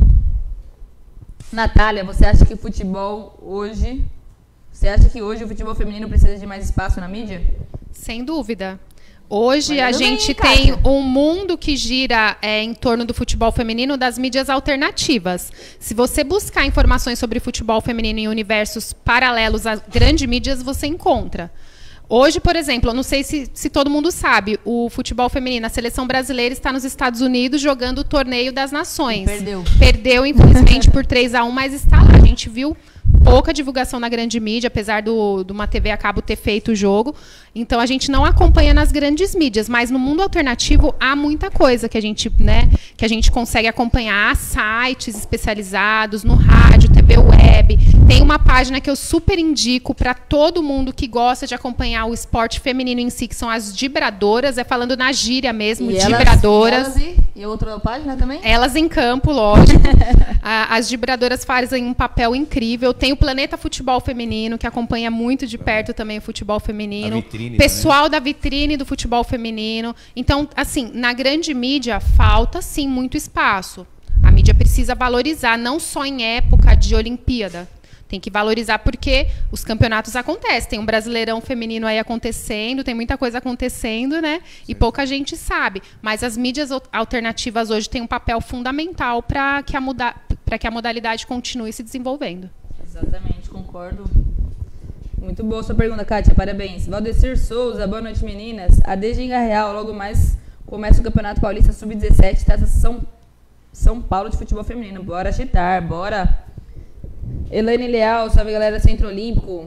Natália, você acha que o futebol hoje... Você acha que hoje o futebol feminino precisa de mais espaço na mídia? Sem dúvida. Hoje Mas a eu gente também, tem Kátia. um mundo que gira é, em torno do futebol feminino das mídias alternativas. Se você buscar informações sobre futebol feminino em universos paralelos às grandes mídias, você encontra. Hoje, por exemplo, eu não sei se, se todo mundo sabe, o futebol feminino, a seleção brasileira está nos Estados Unidos jogando o Torneio das Nações. Perdeu. Perdeu, infelizmente, por três a um, mas está lá. A gente viu pouca divulgação na grande mídia, apesar do, de uma T V a cabo ter feito o jogo. Então, a gente não acompanha nas grandes mídias, mas no mundo alternativo há muita coisa que a gente, né, que a gente consegue acompanhar. Há sites especializados, no rádio, T V web. Tem uma página que eu super indico para todo mundo que gosta de acompanhar o esporte feminino em si, que são as Dibradoras, é falando na gíria mesmo, E Dibradoras. Elas, e, e outra página também? Elas em campo, lógico. A- As Dibradoras fazem um papel incrível. Tem o Planeta Futebol Feminino, que acompanha muito de perto também o futebol feminino. A vitrine Pessoal da vitrine do futebol feminino. Então, assim, na grande mídia falta, sim, muito espaço. A mídia precisa valorizar, não só em época de Olimpíada. Tem que valorizar porque os campeonatos acontecem. Tem um Brasileirão feminino aí acontecendo, tem muita coisa acontecendo, né? E pouca gente sabe. Mas as mídias al- alternativas hoje têm um papel fundamental para que, a muda- pra que a modalidade continue se desenvolvendo. Exatamente, concordo. Muito boa sua pergunta, Kátia. Parabéns. Valdecir Souza, boa noite, meninas. A D Ginga Real, logo mais começa o Campeonato Paulista sub dezessete, Taça São, São Paulo de futebol feminino. Bora chitar, bora. Elaine Leal, salve galera Centro Olímpico.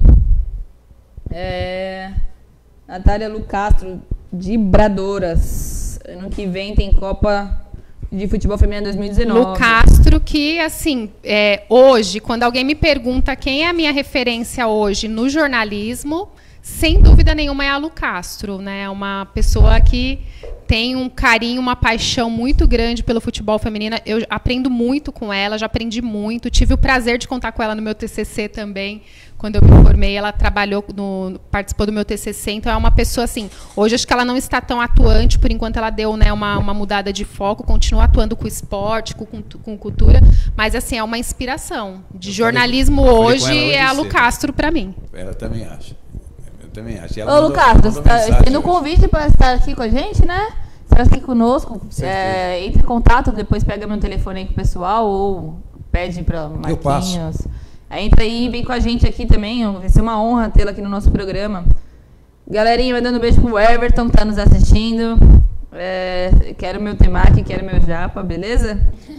É... Natália Lu Castro, Dibradoras. Ano que vem tem Copa de Futebol Feminino dois mil e dezenove. Lu Castro, que, assim, é, hoje, quando alguém me pergunta quem é a minha referência hoje no jornalismo, sem dúvida nenhuma é a Lu Castro, né? Uma pessoa que tem um carinho, uma paixão muito grande pelo futebol feminino. Eu aprendo muito com ela, já aprendi muito. Tive o prazer de contar com ela no meu T C C também. Quando eu me formei, ela trabalhou, no, participou do meu T C C. Então, é uma pessoa, assim, hoje acho que ela não está tão atuante, por enquanto ela deu, né, uma, uma mudada de foco, continua atuando com esporte, com, com cultura, mas, assim, é uma inspiração. De Eu jornalismo falei- eu falei hoje, com ela hoje é a Lu cedo. Castro para mim. Ela também acha. Eu também acho. E ela Ô, mandou- Lucas, mandou você tá mensagem tendo um hoje. convite para estar aqui com a gente, né? Estar aqui conosco. certeza. É, entre em contato, depois pega meu telefone aí com o pessoal ou pede para Eu passo. Marquinhos. Aí entra aí, vem com a gente aqui também. Vai ser uma honra tê-la aqui no nosso programa. Galerinha, mandando um beijo pro Everton, que tá nos assistindo. É, quero meu temaki, quero meu japa, beleza?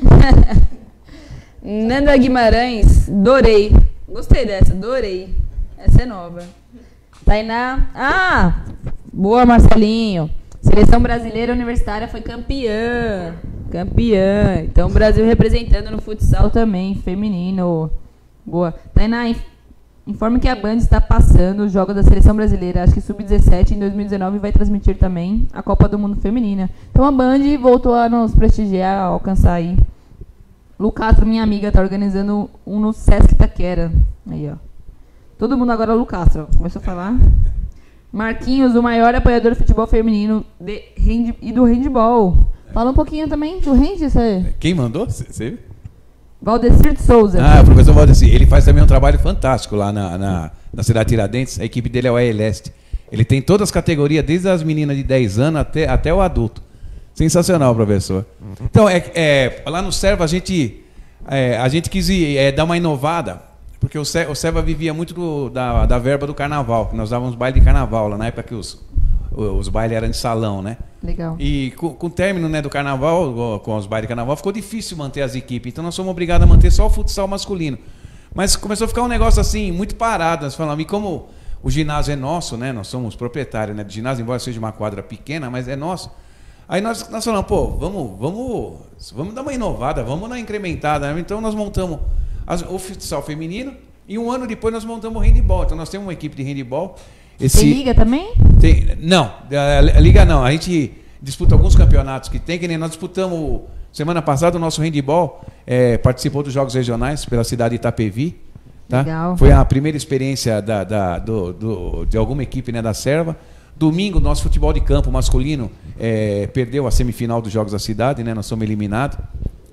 Nanda Guimarães, adorei. Gostei dessa, adorei. Essa é nova. Tainá. Ah! Boa, Marcelinho. Seleção brasileira universitária foi campeã. Campeã. Então, o Brasil representando no futsal também, feminino. Boa. Tainá, inf- informe que a Band está passando os jogos da seleção brasileira, acho que sub dezessete em dois mil e dezenove, vai transmitir também a Copa do Mundo Feminina. Então, a Band voltou a nos prestigiar, a alcançar aí. Lu Castro, minha amiga, tá organizando um no Sesc Itaquera. Aí, ó. Todo mundo agora é Lu Castro. Começou a falar. Marquinhos, o maior apoiador do futebol feminino de hand, e do handball. Fala um pouquinho também do hand, você. Quem mandou? Você viu? Valdecir de Souza. Ah, o professor Valdeci. Ele faz também um trabalho fantástico lá na, na, na cidade de Tiradentes. A equipe dele é o A E Leste. Ele tem todas as categorias, desde as meninas de dez anos até, até o adulto. Sensacional, professor. Então, é, é, lá no Serva a gente, é, a gente quis ir, é, dar uma inovada, porque o, Ser, o Serva vivia muito do, da, da verba do carnaval, que nós dávamos baile de carnaval lá, na época que os, os bailes eram de salão, né? Legal. E com, com o término, né, do carnaval, com os bailes de carnaval, ficou difícil manter as equipes. Então nós fomos obrigados a manter só o futsal masculino. Mas começou a ficar um negócio assim, muito parado. Nós falamos, e como o ginásio é nosso, né? Nós somos proprietários, né, do ginásio, embora seja uma quadra pequena, mas é nosso. Aí nós, nós falamos, pô, vamos, vamos, vamos dar uma inovada, vamos dar uma incrementada, né? Então nós montamos as, o futsal feminino e um ano depois nós montamos o handball. Então nós temos uma equipe de handball. Esse, Tem liga também? tem, não, a, a liga não. A gente disputa alguns campeonatos que tem, que nem nós disputamos semana passada o nosso handball, é, participou dos Jogos Regionais pela cidade de Itapevi. Tá? Legal. Foi a primeira experiência da, da, do, do, de alguma equipe, né, da Serva. Domingo, nosso futebol de campo masculino é, perdeu a semifinal dos Jogos da Cidade, né? Nós somos eliminados.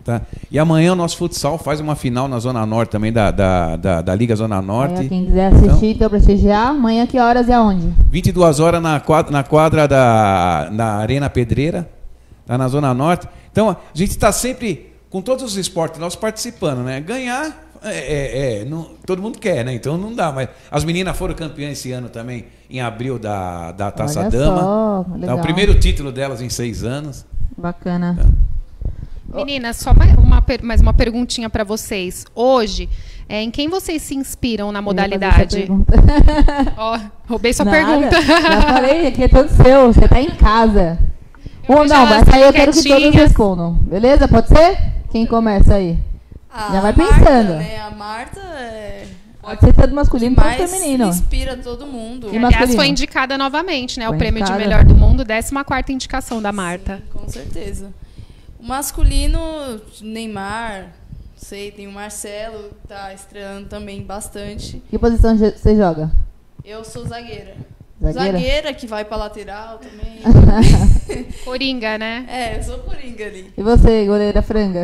Tá? E amanhã o nosso futsal faz uma final na Zona Norte também, da, da, da, da Liga Zona Norte. Aí, quem quiser assistir, então, prestigiar, amanhã que horas e aonde? vinte e duas horas na quadra, na quadra da na Arena Pedreira, tá na Zona Norte. Então, a gente está sempre, com todos os esportes nós participando, né? Ganhar, é, é, é, não, todo mundo quer, né? Então não dá, mas as meninas foram campeãs esse ano também, em abril, da, da Taça Olha Dama. só, Tá, legal. o primeiro título delas em seis anos. Bacana. Meninas, só mais uma, per- mais uma perguntinha para vocês. Hoje, é, em quem vocês se inspiram na Eu ia fazer essa modalidade? pergunta. Ó, roubei sua Nada, pergunta. Já falei, aqui é todo seu, você tá em casa. Eu Ou vejo não, elas mas aí eu quero que todos quietinhas. respondam. Beleza? Pode ser? Quem começa aí? Ah, Já vai a Marta, pensando. né? A Marta é Pode ser tanto masculino quanto mais feminino. inspira todo mundo. E Aliás, masculino? foi indicada novamente, né? Foi o prêmio indicada. de melhor do mundo, décima quarta indicação da Marta. Com certeza. O masculino, Neymar, sei, tem o Marcelo, tá estreando também bastante. Que posição je- você joga? Eu sou zagueira. Zagueira? Zagueira que vai pra lateral também. Coringa, né? É, eu sou coringa ali. E você, goleira franga?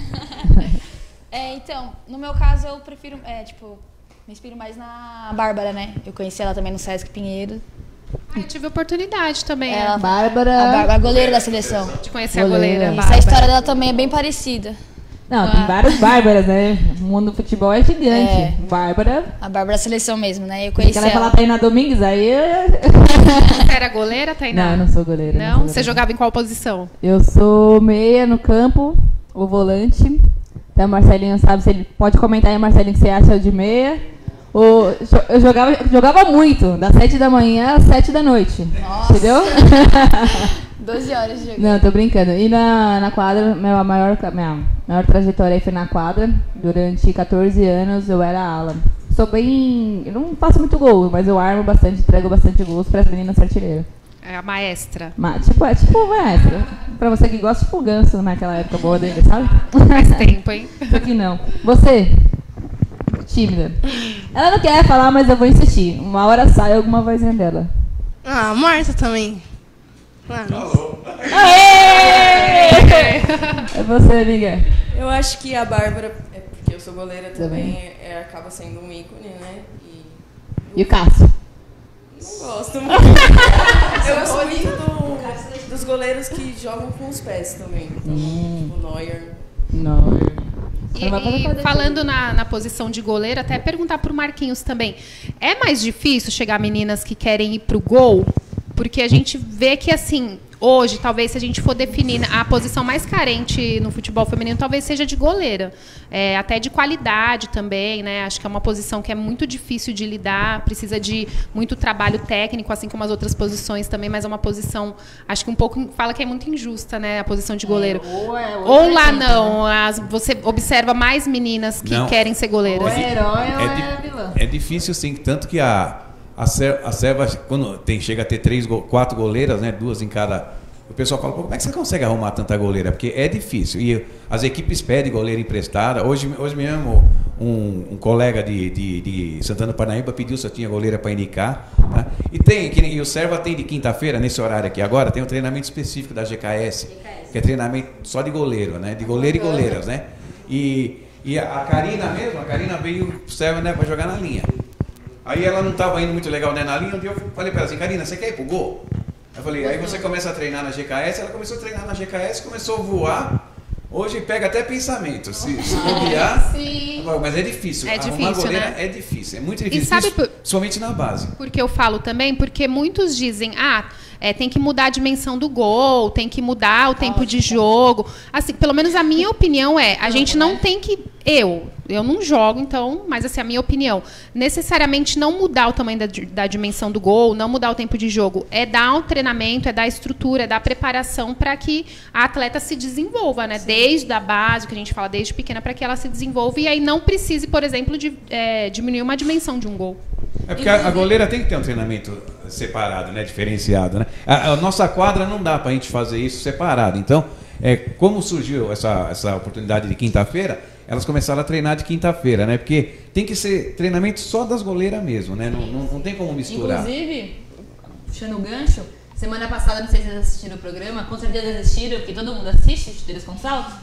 É, então, no meu caso eu prefiro, é, tipo, me inspiro mais na Bárbara, né? Eu conheci ela também no Sesc Pinheiro. Ah, eu tive oportunidade também Ela- é, Bárbara. A, Bárbara, a goleira da seleção. de conhecer a Goleira. goleira. Isso, a Bárbara. história dela também é bem parecida. Não, tem várias Bárbaras, né? O mundo do futebol é gigante. É. Bárbara. A Bárbara da seleção mesmo, né? Eu Porque conheci ela ia falar ela. Tainá Domingues, aí. eu- Você era goleira, Tainá? Não, eu não sou goleira. Não? sou Você goleira. jogava em qual posição? Eu sou meia no campo, o volante. Então, o Marcelinho sabe se ele pode comentar aí, Marcelinho, que você acha de meia. O, eu jogava, jogava muito, das sete da manhã às sete da noite. Nossa. Entendeu? doze horas de jogo. Não, tô brincando. E na, na quadra, minha maior, minha maior trajetória aí foi na quadra. Durante quatorze anos eu era ala. Sou bem. Eu não faço muito gol, mas eu armo bastante, entrego bastante gols para as meninas artilheiras. É a maestra. Mas, tipo, é tipo, maestra. Pra você que gosta, tipo o Ganso naquela época boa dele, sabe? Faz tempo, hein? Só que não. Você? Tímida. Ela não quer falar, mas eu vou insistir. Uma hora sai alguma vozinha dela. Ah, a Marta também. Ah, Aê! É você, amiga. Eu acho que a Bárbara, é porque eu sou goleira também, é, acaba sendo um ícone, né? E E o Cássio? não gosto muito. Eu gosto muito do- dos goleiros que jogam com os pés também. Então, tipo, Neuer. Não. E, Você não vai fazer e quadra- falando na, na posição de goleiro, até perguntar pro Marquinhos também. É mais difícil chegar meninas que querem ir pro gol? Porque a gente vê que, assim, hoje, talvez, se a gente for definir a posição mais carente no futebol feminino, talvez seja de goleira. É, até de qualidade também, né? Acho que é uma posição que é muito difícil de lidar, precisa de muito trabalho técnico, assim como as outras posições também, mas é uma posição, acho que um pouco, fala que é muito injusta, né? A posição de goleiro. Ou, é, ou, Ou é lá gente, não, as- você observa mais meninas que Não. querem ser Ou goleiras. é herói ou É, é, di- vilã. é difícil, sim, tanto que a, a, Ser, a Serva, quando tem, chega a ter três, go- quatro goleiras, né, duas em cada. O pessoal fala, pô, como é que você consegue arrumar tanta goleira? Porque é difícil. E as equipes pedem goleira emprestada. Hoje, hoje mesmo, um, um colega de, de, de Santana do Parnaíba pediu se eu tinha goleira para indicar. Tá? E tem, que nem- e o Serva tem de quinta-feira, nesse horário aqui agora, tem um treinamento específico da G K S, que é treinamento só de goleiro, né? De goleiro e goleiras, né? E, e a a Karina mesmo, a Karina veio pro Serva, né, para jogar na linha. Aí ela não estava indo muito legal, né, na linha, um dia eu falei para ela assim, Karina, você quer ir pro gol? Eu falei, aí você começa a treinar na G K S, ela começou a treinar na G K S, começou a voar, hoje pega até pensamento, se, se bobear, Sim. mas é difícil, É arrumar difícil, goleira né? é difícil, é muito difícil, sabe isso, por- somente na base. Porque eu falo também, porque muitos dizem, ah, é, tem que mudar a dimensão do gol, tem que mudar o tempo de jogo. Assim, pelo menos a minha opinião é, a gente não tem que, eu, eu não jogo, então, mas assim, a minha opinião, necessariamente não mudar o tamanho da, di- da dimensão do gol, não mudar o tempo de jogo, é dar o treinamento, é dar a estrutura, é dar a preparação para que a atleta se desenvolva, né? Desde a base, que a gente fala desde pequena, para que ela se desenvolva e aí não precise, por exemplo, de é, diminuir uma dimensão de um gol. É porque a, a goleira tem que ter um treinamento separado, né, diferenciado, né? A, a nossa quadra não dá para a gente fazer isso separado. Então, é, como surgiu essa, essa oportunidade de quinta-feira, elas começaram a treinar de quinta-feira, né? Porque tem que ser treinamento só das goleiras mesmo, né? Não, não, não tem como misturar. Inclusive, puxando o gancho, semana passada, não sei se vocês assistiram o programa, com certeza assistiram, porque todo mundo assiste Chuteiras com Salto.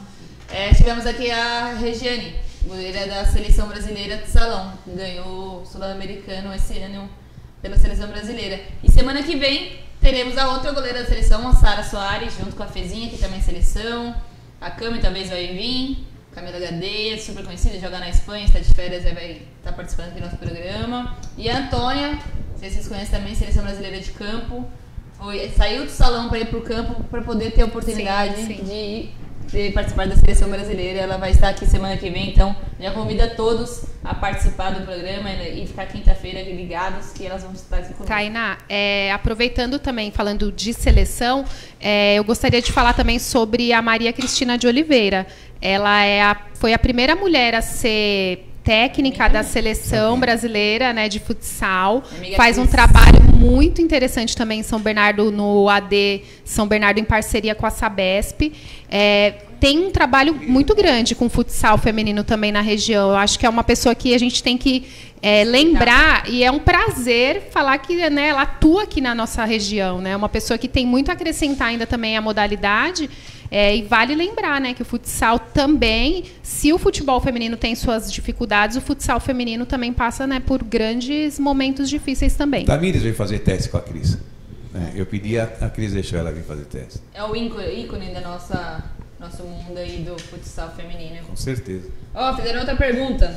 É, tivemos aqui a Regiane, goleira da Seleção Brasileira de Salão. Ganhou o Sul-Americano esse ano pela Seleção Brasileira. E semana que vem teremos a outra goleira da seleção, a Sara Soares, junto com a Fezinha, que também é seleção. A Cami talvez vai vir. Camila Gadeia, super conhecida, joga na Espanha, está de férias e vai estar participando aqui do nosso programa. E a Antônia, não sei se vocês conhecem também, Seleção Brasileira de Campo. Foi, saiu do salão para ir para o campo para poder ter a oportunidade sim, sim. de ir. De participar da Seleção Brasileira. Ela vai estar aqui semana que vem, então já convido a todos a participar do programa e ficar quinta-feira ligados que elas vão estar aqui conosco. Tainá, é, aproveitando também, falando de seleção, é, eu gostaria de falar também sobre a Maria Cristina de Oliveira. Ela é a, foi a primeira mulher a ser técnica da seleção brasileira, né, de futsal. Faz um trabalho muito interessante também em São Bernardo, no A D São Bernardo, em parceria com a Sabesp. É, tem um trabalho muito grande com futsal feminino também na região. Eu acho que é uma pessoa que a gente tem que é, lembrar, e é um prazer falar que, né, ela atua aqui na nossa região, né? Uma pessoa que tem muito a acrescentar ainda também a modalidade. É, e vale lembrar, né, que o futsal também, se o futebol feminino tem suas dificuldades, o futsal feminino também passa, né, por grandes momentos difíceis também. Tamires veio fazer teste com a Cris. É, eu pedi, a, a Cris deixou ela vir fazer teste. É o ícone, ícone da nossa nosso mundo aí do futsal feminino. Com certeza. Ó, oh, fizeram outra pergunta.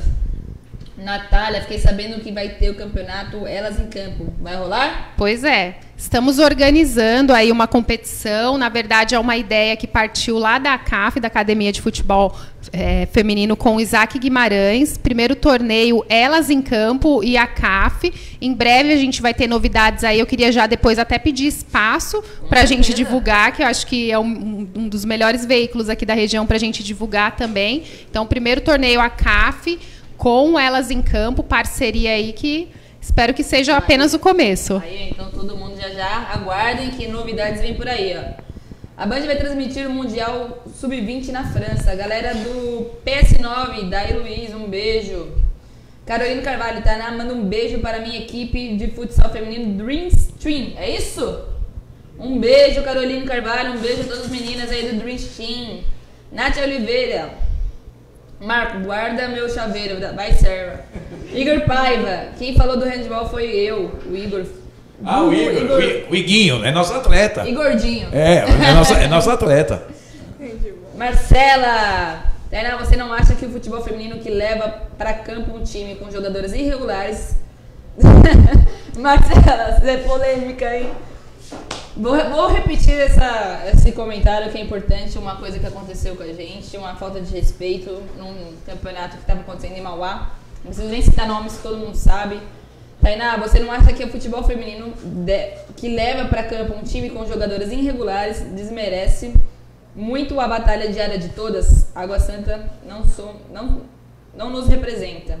Natália, fiquei sabendo que vai ter o campeonato Elas em Campo. Vai rolar? Pois é. Estamos organizando aí uma competição. Na verdade, é uma ideia que partiu lá da C A F, da Academia de Futebol é, Feminino, com o Isaac Guimarães. Primeiro torneio Elas em Campo e a C A F. Em breve a gente vai ter novidades aí. Eu queria já depois até pedir espaço para a gente divulgar, que eu acho que é um, um dos melhores veículos aqui da região para a gente divulgar também. Então, primeiro torneio a C A F com Elas em Campo, parceria aí que espero que seja apenas o começo. Aí, então todo mundo já já aguardem que novidades vêm por aí, ó. A Band vai transmitir o Mundial sub vinte na França. A galera do P S nove, Daí Luiz, um beijo. Carolina Carvalho, tá? Manda um beijo para a minha equipe de futsal feminino Dream Stream. É isso? Um beijo, Carolina Carvalho. Um beijo a todas as meninas aí do Dream Stream. Nátia Oliveira. Marco, guarda meu chaveiro. Vai, serva. Igor Paiva. Quem falou do handball foi eu, o Igor. Ah, o Igor. Igor. O Iguinho, é nosso atleta. Igordinho. É, é nosso, é nosso atleta. Marcela. Tainá, você não acha que o futebol feminino que leva pra campo um time com jogadoras irregulares... Marcela, você é polêmica, hein? Vou, vou repetir essa, esse comentário que é importante, uma coisa que aconteceu com a gente, uma falta de respeito num campeonato que estava acontecendo em Mauá. Não preciso nem citar nomes que todo mundo sabe. Tainá, você não acha que o futebol feminino de, que leva para campo um time com jogadoras irregulares desmerece muito a batalha diária de todas? Água Santa não, sou, não, não nos representa.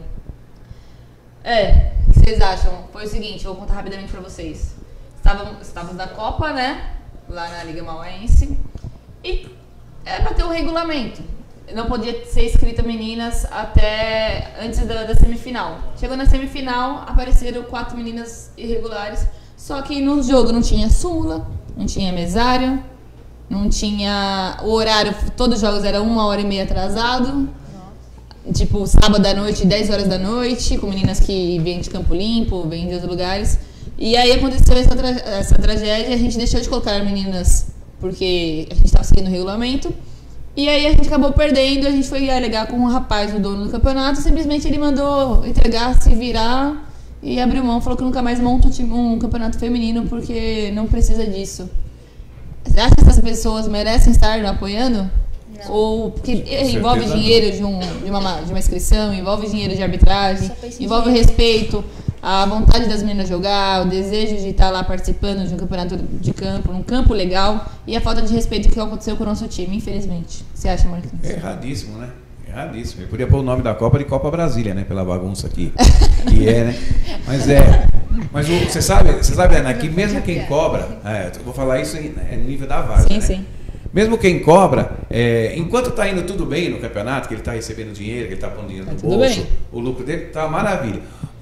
É, o que vocês acham? Foi o seguinte, eu vou contar rapidamente para vocês. Estávamos, estávamos da Copa, né? Lá na Liga Mauense. E era para ter um regulamento. Não podia ser escrita meninas até antes da, da semifinal. Chegou na semifinal, apareceram quatro meninas irregulares. Só que no jogo não tinha súmula, não tinha mesário, não tinha... O horário, todos os jogos era uma hora e meia atrasado. Tipo, sábado à noite, dez horas da noite, com meninas que vêm de Campo Limpo, vêm de outros lugares. E aí aconteceu essa, tra essa tragédia, a gente deixou de colocar meninas porque a gente estava seguindo o regulamento. E aí a gente acabou perdendo, a gente foi alegar com um rapaz, o dono do campeonato, simplesmente ele mandou entregar, se virar e abriu mão, falou que nunca mais monta um, um campeonato feminino porque não precisa disso. Você acha que essas pessoas merecem estar apoiando? Não. Ou porque envolve dinheiro de, um, de, uma, de uma inscrição, envolve dinheiro de arbitragem, envolve dinheiro. Respeito, a vontade das meninas jogar, o desejo de estar lá participando de um campeonato de campo, num campo legal, e a falta de respeito que aconteceu com o nosso time, infelizmente. Você acha, Marquinhos? É erradíssimo, né? Erradíssimo. Eu podia pôr o nome da Copa de Copa Brasília, né? Pela bagunça aqui. Que é, né? Mas é. Mas o, você sabe, você sabe, Ana, que mesmo quem cobra, é, eu vou falar isso em, é nível da vaga. Sim, né? sim. Mesmo quem cobra, é, enquanto está indo tudo bem no campeonato, que ele está recebendo dinheiro, que ele está pondo dinheiro no tá bolso, o lucro dele está maravilha.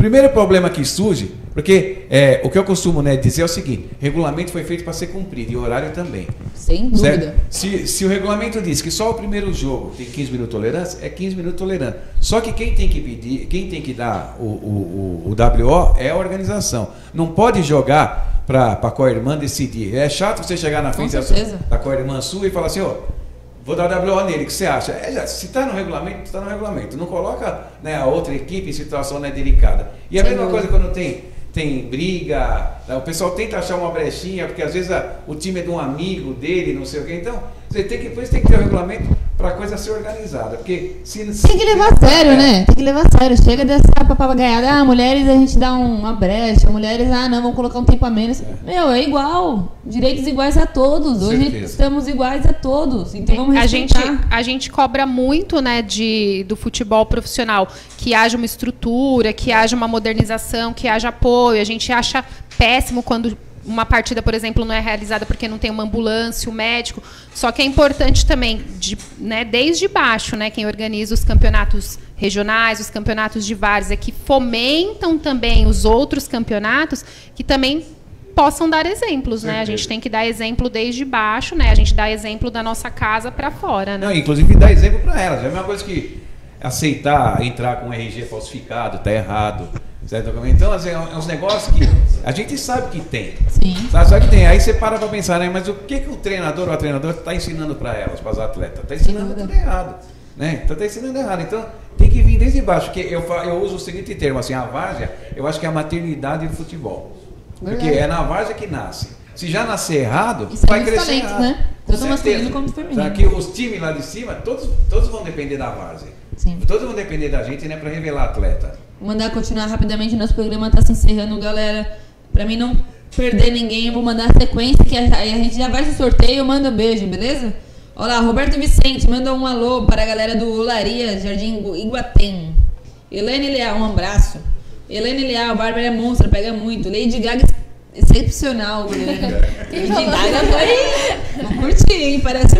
primeiro problema que surge, porque é, o que eu costumo, né, dizer é o seguinte: regulamento foi feito para ser cumprido e horário também. Sem dúvida. Certo? Se, se o regulamento diz que só o primeiro jogo tem quinze minutos de tolerância, é quinze minutos de tolerância. Só que quem tem que pedir, quem tem que dar o, o, o, o W O é a organização. Não pode jogar para a co-irmã decidir. É chato você chegar na frente da, da co-irmã sua e falar assim, ó, vou dar o W O nele, o que você acha? É, já, se está no regulamento, está no regulamento. Não coloca, né, a outra equipe em situação, né, delicada. E a mesma coisa quando tem, tem briga, o pessoal tenta achar uma brechinha, porque às vezes a, o time é de um amigo dele, não sei o quê. Então, você tem que, depois tem que ter o regulamento para a coisa ser organizada. Porque se, tem que levar a sério, né? Tem que levar a sério. Chega dessa papagaiada, ah, mulheres a gente dá um, uma brecha, mulheres, ah, não, vamos colocar um tempo a menos. É. Meu, é igual. Direitos iguais a todos. Hoje certeza. Estamos iguais a todos. Então vamos respeitar. A gente, a gente cobra muito, né, de, do futebol profissional, que haja uma estrutura, que haja uma modernização, que haja apoio. A gente acha péssimo quando uma partida, por exemplo, não é realizada porque não tem uma ambulância, um médico. Só que é importante também, de, né, desde baixo, né, quem organiza os campeonatos regionais, os campeonatos de várzea, que fomentam também os outros campeonatos, que também possam dar exemplos, né? A gente tem que dar exemplo desde baixo, né? A gente dá exemplo da nossa casa para fora, né? Não, inclusive dar exemplo para elas. É a mesma coisa que aceitar entrar com um R G falsificado, tá errado. Certo? Então, assim, é uns negócios que a gente sabe que tem. Sim. Sabe, sabe que tem. Aí você para para pensar, né? Mas o que, que o treinador ou a treinadora está ensinando para elas, para as atletas? Está ensinando tudo errado. Né? Então está ensinando errado. Então tem que vir desde baixo. Porque eu, eu uso o seguinte termo, assim, a várzea, eu acho que é a maternidade do futebol. Porque é na várzea que nasce. Se já nascer errado, isso vai é crescer talento, errado. Né? Tanto masculino quanto feminino. Aqui os times lá de cima, todos, todos vão depender da várzea. Sim. Todos vão depender da gente, né, para revelar atleta. Vou mandar continuar rapidamente, nosso programa está se encerrando, galera. Para mim não perder ninguém, eu vou mandar a sequência, que a, a gente já vai se sorteio, manda um beijo, beleza? Olá, Roberto Vicente, manda um alô para a galera do Olaria, Jardim Iguatém. Helene Leal, um abraço. Helene Leal, Bárbara é monstro, pega muito. Lady Gaga, excepcional, galera. Lady Gaga foi... Não curti, hein? Parece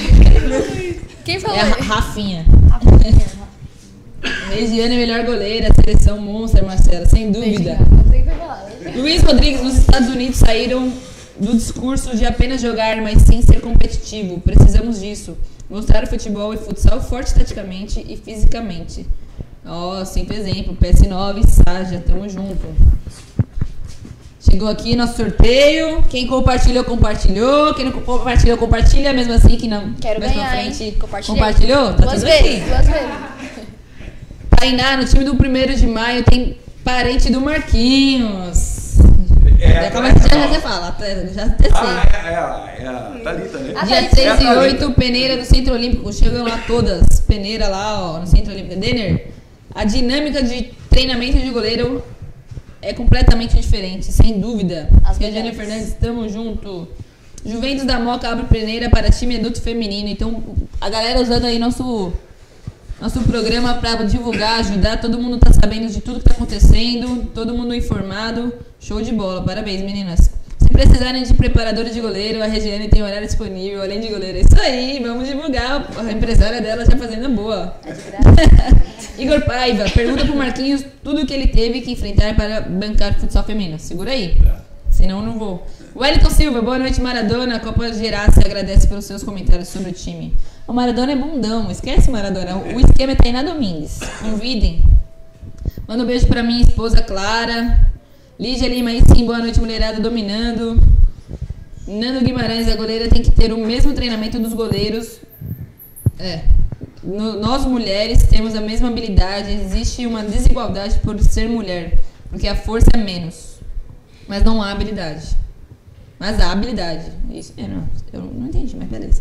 mesmo. Quem falou? É a Rafinha. Regiane, melhor goleira, seleção monstro, Marcela, sem dúvida. Luiz Rodrigues, nos Estados Unidos saíram do discurso de apenas jogar, mas sim ser competitivo. Precisamos disso. Mostrar o futebol e futsal forte taticamente e fisicamente. Ó, oh, sempre exemplo, P S nove, Saja, tamo junto. Chegou aqui nosso sorteio. Quem compartilhou, compartilhou. Quem não compartilhou, compartilha. Mesmo assim, que não. Quero mais ganhar, pra frente, compartilhou? Tá duas tudo vezes, aqui. duas vezes. Tainá, no time do primeiro de maio, tem parente do Marquinhos. É, já, calma, já, já você fala, já testei. Ah, é, é, é a Thalita, né? Dia seis e oito, Peneira do Centro Olímpico. Chegam lá todas. Peneira lá, ó, no Centro Olímpico. Denner, a dinâmica de treinamento de goleiro é completamente diferente, sem dúvida. Regiane Fernandes, estamos junto. Juventus da Moca abre peneira para time adulto feminino. Então, a galera usando aí nosso, nosso programa para divulgar, ajudar. Todo mundo tá sabendo de tudo que tá acontecendo. Todo mundo informado. Show de bola. Parabéns, meninas. Se precisarem de preparadora de goleiro, a Regiane tem horário disponível, além de goleiro. É isso aí, vamos divulgar. A empresária dela já fazendo boa. Igor Paiva, pergunta pro Marquinhos tudo o que ele teve que enfrentar para bancar futsal feminino. Segura aí, senão eu não vou. Wellington Silva, boa noite, Maradona. A Copa Gerácia agradece pelos seus comentários sobre o time. O Maradona é bundão, esquece Maradona. O esquema é Tainá Domingues. Convidem. Manda um beijo pra minha esposa Clara. Lígia Lima, aí sim, boa noite, mulherada dominando. Nando Guimarães, a goleira tem que ter o mesmo treinamento dos goleiros. É. No, nós mulheres temos a mesma habilidade. Existe uma desigualdade por ser mulher, porque a força é menos, mas não há habilidade. Mas há habilidade. Isso é, não, eu não entendi, mas beleza.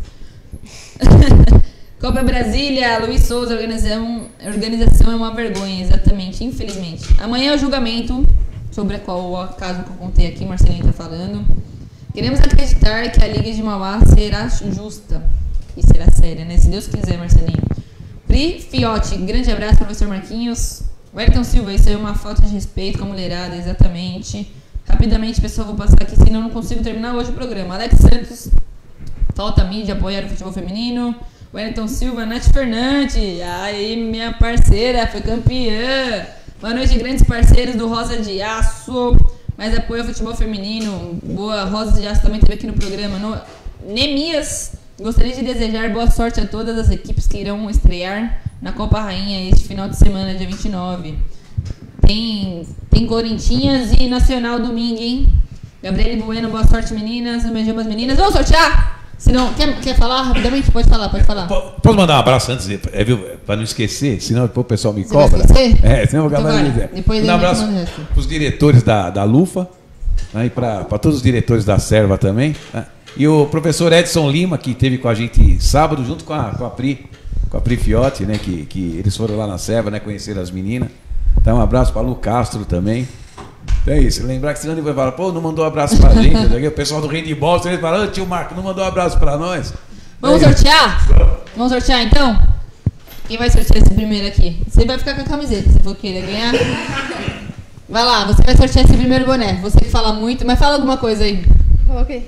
Copa Brasília, Luiz Souza, organização, organização é uma vergonha, exatamente, infelizmente. Amanhã é o julgamento sobre qual o caso que eu contei aqui, Marcelinho está falando. Queremos acreditar que a Liga de Mauá será justa e será séria, né? Se Deus quiser, Marcelinho. Pri Fiotti, grande abraço, professor Marquinhos. Wellington Silva, isso aí é uma falta de respeito com a mulherada, exatamente. Rapidamente, pessoal, vou passar aqui, senão eu não consigo terminar hoje o programa. Alex Santos, falta mídia, apoiar o futebol feminino. Wellington Silva, Nath Fernandes, aí minha parceira, foi campeã. Boa noite, grandes parceiros do Rosa de Aço. Mais apoio ao futebol feminino. Boa, Rosa de Aço também esteve aqui no programa. No... Nemias, gostaria de desejar boa sorte a todas as equipes que irão estrear na Copa Rainha este final de semana, dia vinte e nove. Tem, tem Corinthians e Nacional domingo, hein? Gabriele Bueno, boa sorte, meninas. Beijão as meninas. Vamos sortear? Se não, quer, quer falar rapidamente? Pode falar, pode falar. Posso mandar um abraço antes, é, viu? Pra não esquecer, senão depois o pessoal me Você cobra. vai esquecer? É, senão eu vou acabar Então de vai. Depois Um eu abraço mando o resto. para os diretores da, da Lufa, né, e para todos os diretores da Serva também. Né? E o professor Edson Lima, que esteve com a gente sábado, junto com a, com a Pri, com a Pri Fiotti, né, que, que eles foram lá na Serva, né, conhecer as meninas. Então, um abraço para Lu Castro também. É isso, lembrar que senão ele vai falar, pô, não mandou um abraço pra gente. O pessoal do Handball, ele fala, tio Marco, não mandou um abraço pra nós. Vamos é sortear? Vamos sortear então? Quem vai sortear esse primeiro aqui? Você vai ficar com a camiseta, se for querer ganhar. Vai lá, você vai sortear esse primeiro boné. Você que fala muito, mas fala alguma coisa aí. Ok.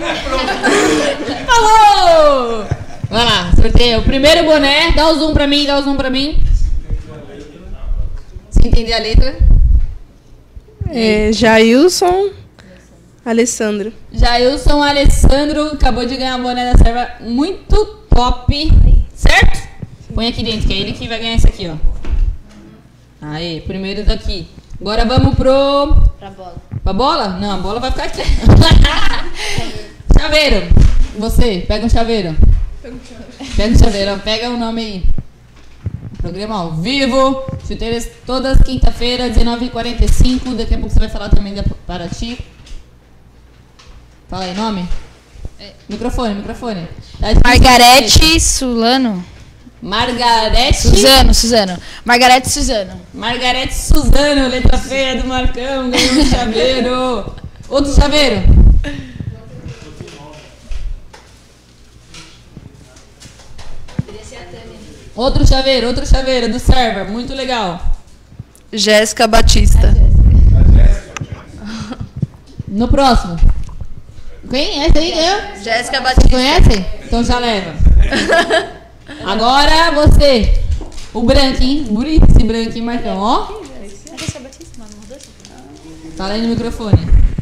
Falou! Vai lá, sorteia. O primeiro boné, dá o zoom pra mim, dá o zoom pra mim. Se entender a letra. É, Jailson Alessandro. Jailson Alessandro acabou de ganhar um boné da Serva muito top. Certo? Põe aqui dentro, que é ele que vai ganhar esse aqui, ó. Aí, primeiro daqui. Agora vamos pro... Pra bola. Pra bola? Não, a bola vai ficar aqui. Chaveiro. Você, pega um chaveiro. Pega um chaveiro, ó. Pega o nome aí. Programa ao vivo. Chuteiras todas quinta-feira, dezenove e quarenta e cinco. Daqui a pouco você vai falar também da Paraty. Fala aí, nome? Microfone, microfone. Tá difícil. Margarete Sulano. Margarete. Suzano, Suzano. Margarete Suzano. Margarete Suzano, letra feia do Marcão, ganhou um chaveiro. Outro chaveiro. Outro chaveiro, outro chaveiro do Serva, muito legal. Jéssica Batista. No próximo. Quem? Esse aí ganhou? Jéssica Você Batista. conhece? Então já leva. Agora você. O branquinho. Bonito esse branquinho, Marcão. Ó. Fala aí no microfone.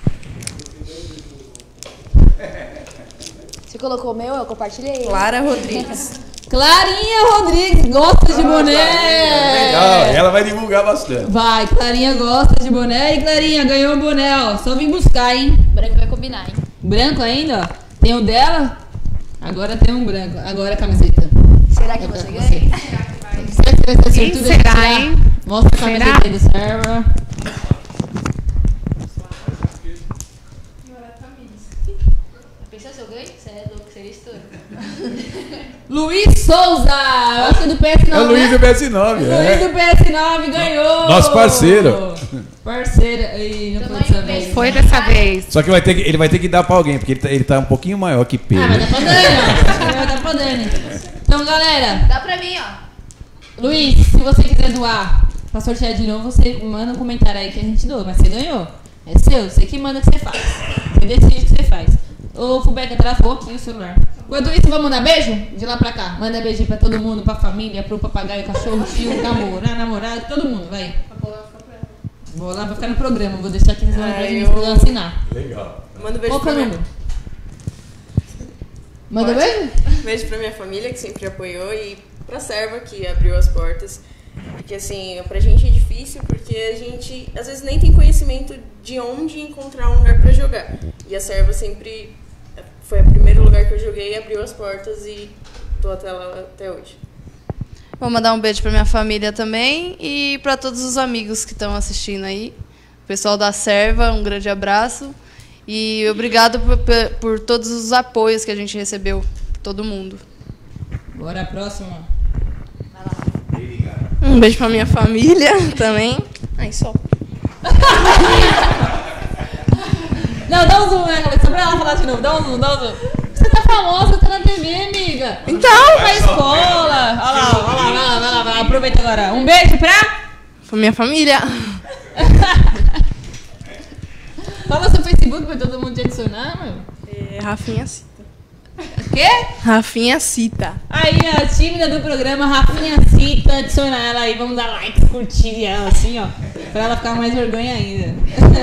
Você colocou o meu, eu compartilhei. Clara Rodrigues. Clarinha Rodrigues gosta de boné. Legal, ela vai divulgar bastante. Vai, Clarinha gosta de boné. E Clarinha ganhou um boné, ó. Só vim buscar, hein? Branco vai combinar, hein? Branco ainda, ó. Tem o dela. Agora tem um branco. Agora a camiseta. Será que você ganha? Será que vai ser Quem sortudo? será, Tirar? hein? Mostra a Será? camiseta aí do Serva. Pensou se eu ganho? Você é louco, seria estouro. Luiz Souza. Eu acho que é do P S nove, É o Luiz né? do P S nove, Luiz é. do P S nove ganhou. Nosso parceiro. Parceiro. Ih, não foi dessa vez. Foi dessa vez. Só que vai ter que, ele vai ter que dar pra alguém, porque ele tá, ele tá um pouquinho maior que P. Ah, vai dar pra Dani, ó. Vai dar pra Dani. Então, galera. Dá pra mim, ó. Luiz, se você quiser doar pra sortear de novo, você manda um comentário aí que a gente doa. Mas você ganhou. É seu, você que manda o que você faz. Você decide o que você faz. Ô, Fubeca, travou aqui o celular. Enquanto isso, vamos mandar beijo? De lá pra cá. Manda beijo pra todo mundo, pra família, pro papagaio, cachorro, tio, namorado, namorado, todo mundo, vai. Vou lá pra ficar no programa. Vou deixar aqui pra Ai, gente eu- assinar. Legal. Manda um beijo Qual que pra é o minha... número? Manda Pode? beijo? Beijo pra minha família, que sempre apoiou, e pra Serva, que abriu as portas. Porque, assim, pra gente é difícil, porque a gente, às vezes, nem tem conhecimento de onde encontrar um lugar pra jogar. E a Serva sempre foi o primeiro lugar que eu joguei, abriu as portas e tô até lá até hoje. Vou mandar um beijo pra minha família também e pra todos os amigos que estão assistindo aí. O pessoal da Serva, um grande abraço. E obrigado por, por, por todos os apoios que a gente recebeu, todo mundo. Bora, próxima. Um beijo pra minha família também. Aí só. Não, dá um zoom, né, Caleta? Só pra ela falar de novo. Dá um zoom, dá um zoom. Você tá famosa, tá na T V, amiga. Então. Vai pra escola. Olha lá, olha lá, vai lá, vai lá, vai lá. Aproveita agora. Um beijo pra... Pra minha família. Fala seu Facebook pra todo mundo te adicionar, meu. É, Rafinha Cita. Quê? Rafinha Cita. Aí, a tímida do programa, Rafinha Cita, adiciona ela aí, vamos dar like, curtir ela assim, ó, pra ela ficar mais vergonha ainda.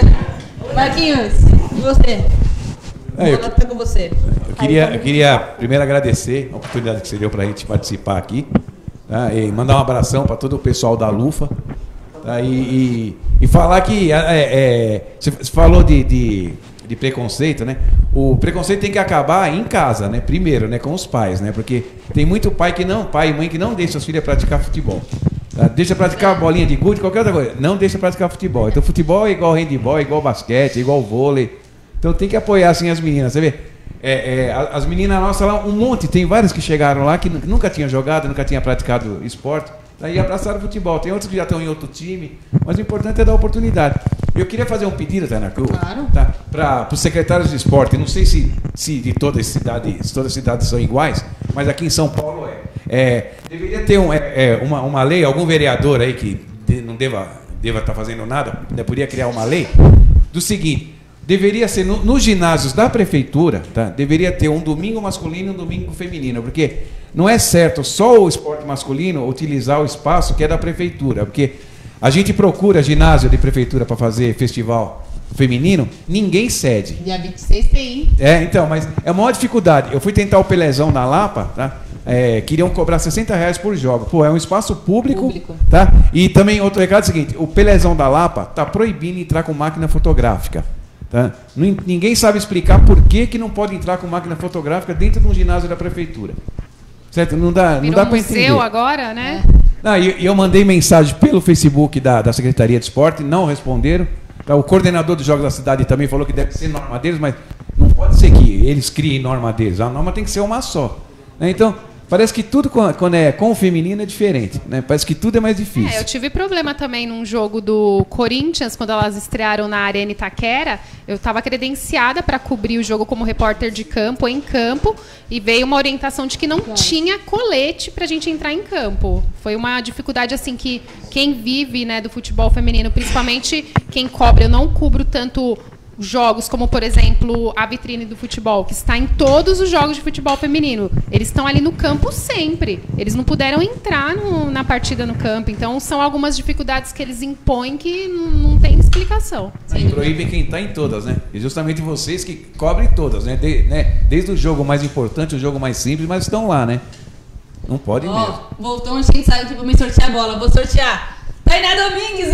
Marquinhos, e você? É, eu, Vou tá com você. eu, queria, eu queria primeiro agradecer a oportunidade que você deu pra gente participar aqui, tá? E mandar um abração para todo o pessoal da Lufa, tá? e, e, e falar que é, é, você falou de, de, de preconceito, né? O preconceito tem que acabar em casa, né? Primeiro, né? Com os pais, né? Porque tem muito pai que não, pai e mãe que não deixa seus filhos praticar futebol. Tá? Deixa praticar bolinha de gude, qualquer outra coisa. Não deixa praticar futebol. Então futebol é igual handebol, é igual basquete, é igual vôlei. Então tem que apoiar assim as meninas, você vê? É, é, as meninas nossas lá, um monte, tem várias que chegaram lá que nunca tinham jogado, nunca tinham praticado esporte, aí abraçaram o futebol. Tem outros que já estão em outro time, mas o importante é dar oportunidade. Eu queria fazer um pedido, Tainá, Claro. tá, para os secretários de esporte, não sei se, se de todas as cidades, se todas as cidades são iguais, mas aqui em São Paulo é. é deveria ter um, é, é, uma, uma lei, algum vereador aí que de, não deva deva estar fazendo nada, né, poderia criar uma lei do seguinte. Deveria ser, no, nos ginásios da prefeitura, tá? Deveria ter um domingo masculino e um domingo feminino, porque não é certo só o esporte masculino utilizar o espaço que é da prefeitura, porque a gente procura ginásio de prefeitura para fazer festival feminino, ninguém cede. Dia vinte e seis tem. É, então, mas é a maior dificuldade. Eu fui tentar o Pelezão na Lapa, tá? É, queriam cobrar sessenta reais por jogo. Pô, é um espaço público, Público. tá? E também outro recado é o seguinte, o Pelezão da Lapa tá proibindo entrar com máquina fotográfica. Tá? Ninguém sabe explicar por que, que não pode entrar com máquina fotográfica dentro de um ginásio da prefeitura. Certo? Não dá, não dá para entender. Virou museu agora, né? Não, e eu mandei mensagem pelo Facebook da, da Secretaria de Esporte, não responderam. Tá? O coordenador dos Jogos da Cidade também falou que deve ser norma deles, mas não pode ser que eles criem norma deles. A norma tem que ser uma só. Né? Então, parece que tudo quando é com o feminino é diferente, né? Parece que tudo é mais difícil. É, eu tive problema também num jogo do Corinthians, quando elas estrearam na Arena Itaquera. Eu estava credenciada para cobrir o jogo como repórter de campo, em campo, e veio uma orientação de que não tinha colete para a gente entrar em campo. Foi uma dificuldade assim que quem vive, né, do futebol feminino, principalmente quem cobre, eu não cubro tanto jogos como, por exemplo, a vitrine do futebol, que está em todos os jogos de futebol feminino. Eles estão ali no campo sempre. Eles não puderam entrar no, na partida no campo. Então, são algumas dificuldades que eles impõem que não, não tem explicação. E proíbem quem está em todas, né? E justamente vocês que cobrem todas, né? De, né? Desde o jogo mais importante, o jogo mais simples, mas estão lá, né? Não pode Ó, mesmo. voltou um quem sabe que pra me sortear a bola. Vou sortear. Tainá Domingues,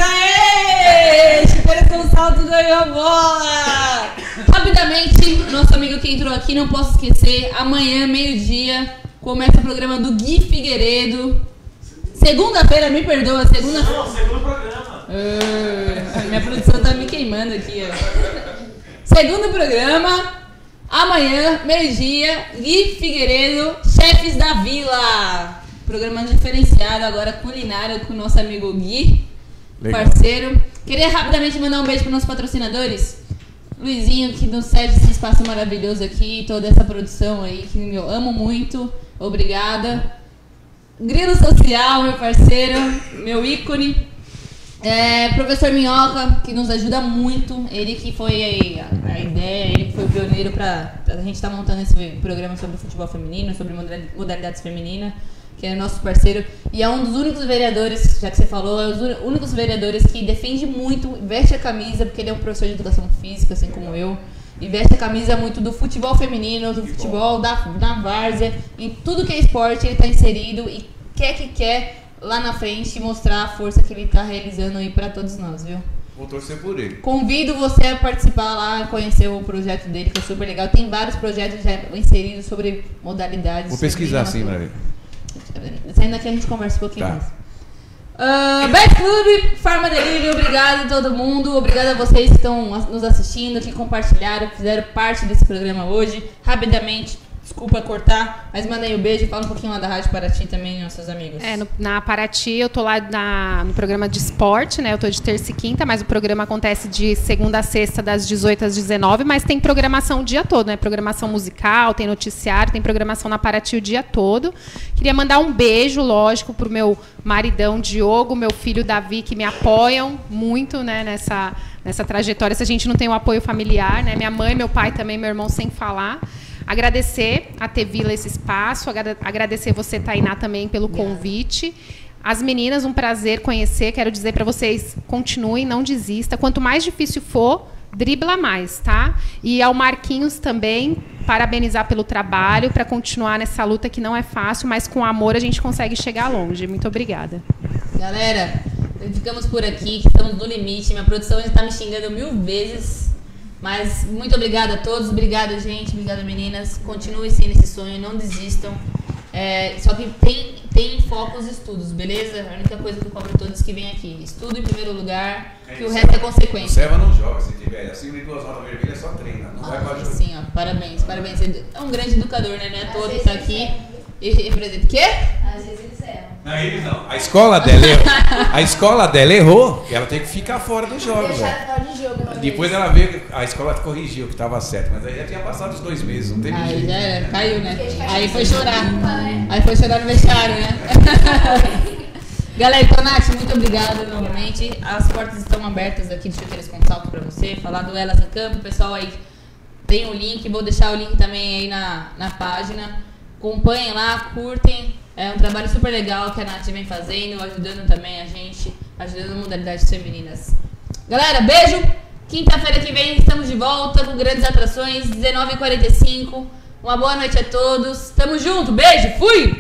aê! Chuteiras com salto ganhou a bola! Rapidamente, nosso amigo que entrou aqui, não posso esquecer, amanhã, meio-dia, começa o programa do Gui Figueiredo. Segunda-feira, me perdoa, segunda... Não, segundo programa. Uh, minha produção tá me queimando aqui, ó. Segundo programa, amanhã, meio-dia, Gui Figueiredo, Chefes da Vila. Programa diferenciado agora, culinário, com o nosso amigo Gui, legal, parceiro. Queria rapidamente mandar um beijo para os nossos patrocinadores. Luizinho, que nos cede esse espaço maravilhoso aqui, toda essa produção aí, que eu amo muito. Obrigada. Grilo Social, meu parceiro, meu ícone. É, professor Minhoca, que nos ajuda muito. Ele que foi a, a ideia, ele que foi o pioneiro para a gente estar tá montando esse programa sobre futebol feminino, sobre modalidades femininas, que é nosso parceiro, e é um dos únicos vereadores, já que você falou, é um dos únicos vereadores que defende muito, veste a camisa, porque ele é um professor de educação física, assim como eu, e veste a camisa muito do futebol feminino, do futebol da, da várzea, em tudo que é esporte ele está inserido e quer que quer lá na frente mostrar a força que ele está realizando aí para todos nós, viu? Vou torcer por ele. Convido você a participar lá, conhecer o projeto dele, que é super legal. Tem vários projetos já inseridos sobre modalidades. Vou pesquisar sim, Maria. Saindo daqui a gente conversa um pouquinho tá. mais. Uh, Bet Club, Farma Delivery, obrigado a todo mundo. Obrigado a vocês que estão nos assistindo, que compartilharam, que fizeram parte desse programa hoje. Rapidamente, desculpa cortar, mas manda aí um beijo e fala um pouquinho lá da Rádio Paraty também, nossos amigos. É, no, na Paraty eu tô lá na, no programa de esporte, né? Eu tô de terça e quinta, mas o programa acontece de segunda a sexta, das dezoito às dezenove, mas tem programação o dia todo, né? Programação musical, tem noticiário, tem programação na Paraty o dia todo. Queria mandar um beijo, lógico, pro meu maridão Diogo, meu filho Davi, que me apoiam muito, né, nessa, nessa trajetória. Se a gente não tem o apoio familiar, né? Minha mãe, meu pai também, meu irmão, sem falar. Agradecer a T Vila esse espaço, agra agradecer você, Tainá, também pelo convite. As meninas, um prazer conhecer. Quero dizer para vocês, continuem, não desista. Quanto mais difícil for, dribla mais, tá? E ao Marquinhos também, parabenizar pelo trabalho, para continuar nessa luta que não é fácil, mas com amor a gente consegue chegar longe. Muito obrigada. Galera, ficamos por aqui, que estamos no limite. Minha produção já está me xingando mil vezes. Mas muito obrigada a todos. Obrigada, gente. Obrigada, meninas. Continuem sim nesse sonho, não desistam. É, só que tem, tem foco os estudos, beleza? A única coisa que eu cobro a todos que vêm aqui. Estudo em primeiro lugar, que é o resto é consequência. Observa não joga, se tiver acima de duas notas vermelhas, só treina. Não ah, vai pra jogo. Sim, ó, parabéns, parabéns. É um grande educador, né? Não é todo que tá aqui. E representa. Quê? Às vezes eles erram. Não, eles não. A escola dela errou. A escola dela errou, que ela tem que ficar fora dos jogos. De jogo, depois ela veio que a escola corrigiu que estava certo, mas aí já tinha passado os dois meses, não teve aí jeito. Já era, caiu, né? Aí foi chorar. Aí foi chorar no vestiário, né? Galera, então, Nath, muito obrigada novamente. As portas estão abertas aqui de Chuteiras com Salto para você. Falar do Elas em Campo, o pessoal aí tem o link, vou deixar o link também aí na, na página. Acompanhem lá, curtem. É um trabalho super legal que a Nath vem fazendo, ajudando também a gente, ajudando a modalidades femininas. Galera, beijo! Quinta-feira que vem estamos de volta com grandes atrações, dezenove e quarenta e cinco. Uma boa noite a todos. Tamo junto, beijo, fui!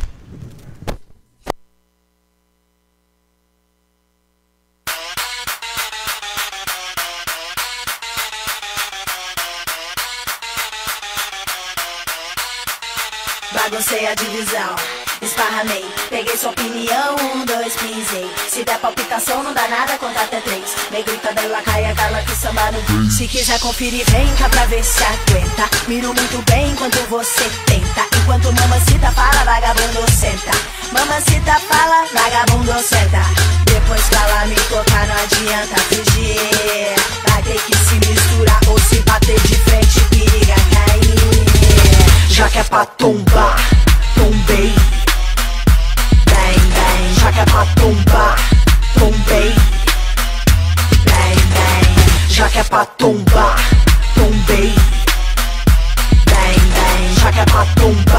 Baguncei a divisão, esparramei, peguei sua opinião, um, dois, pisei. Se der palpitação não dá nada, conta até três. Negrita da lacaia, cala que samba no beat. Se quiser conferir, vem cá pra ver se aguenta. Miro muito bem enquanto você tenta. Enquanto mamacita fala, vagabundo senta. Mamacita fala, vagabundo senta. Depois que ela me tocar, não adianta fugir. Vai ter que se misturar ou se bater de frente, periga cair. Já que é pra tombar, tombei. Bang, bang. Já que é pra tombar, tombei. Bang, bang. Já que é pra tombar, tombei. Bang, bang. Já que é pra tombar.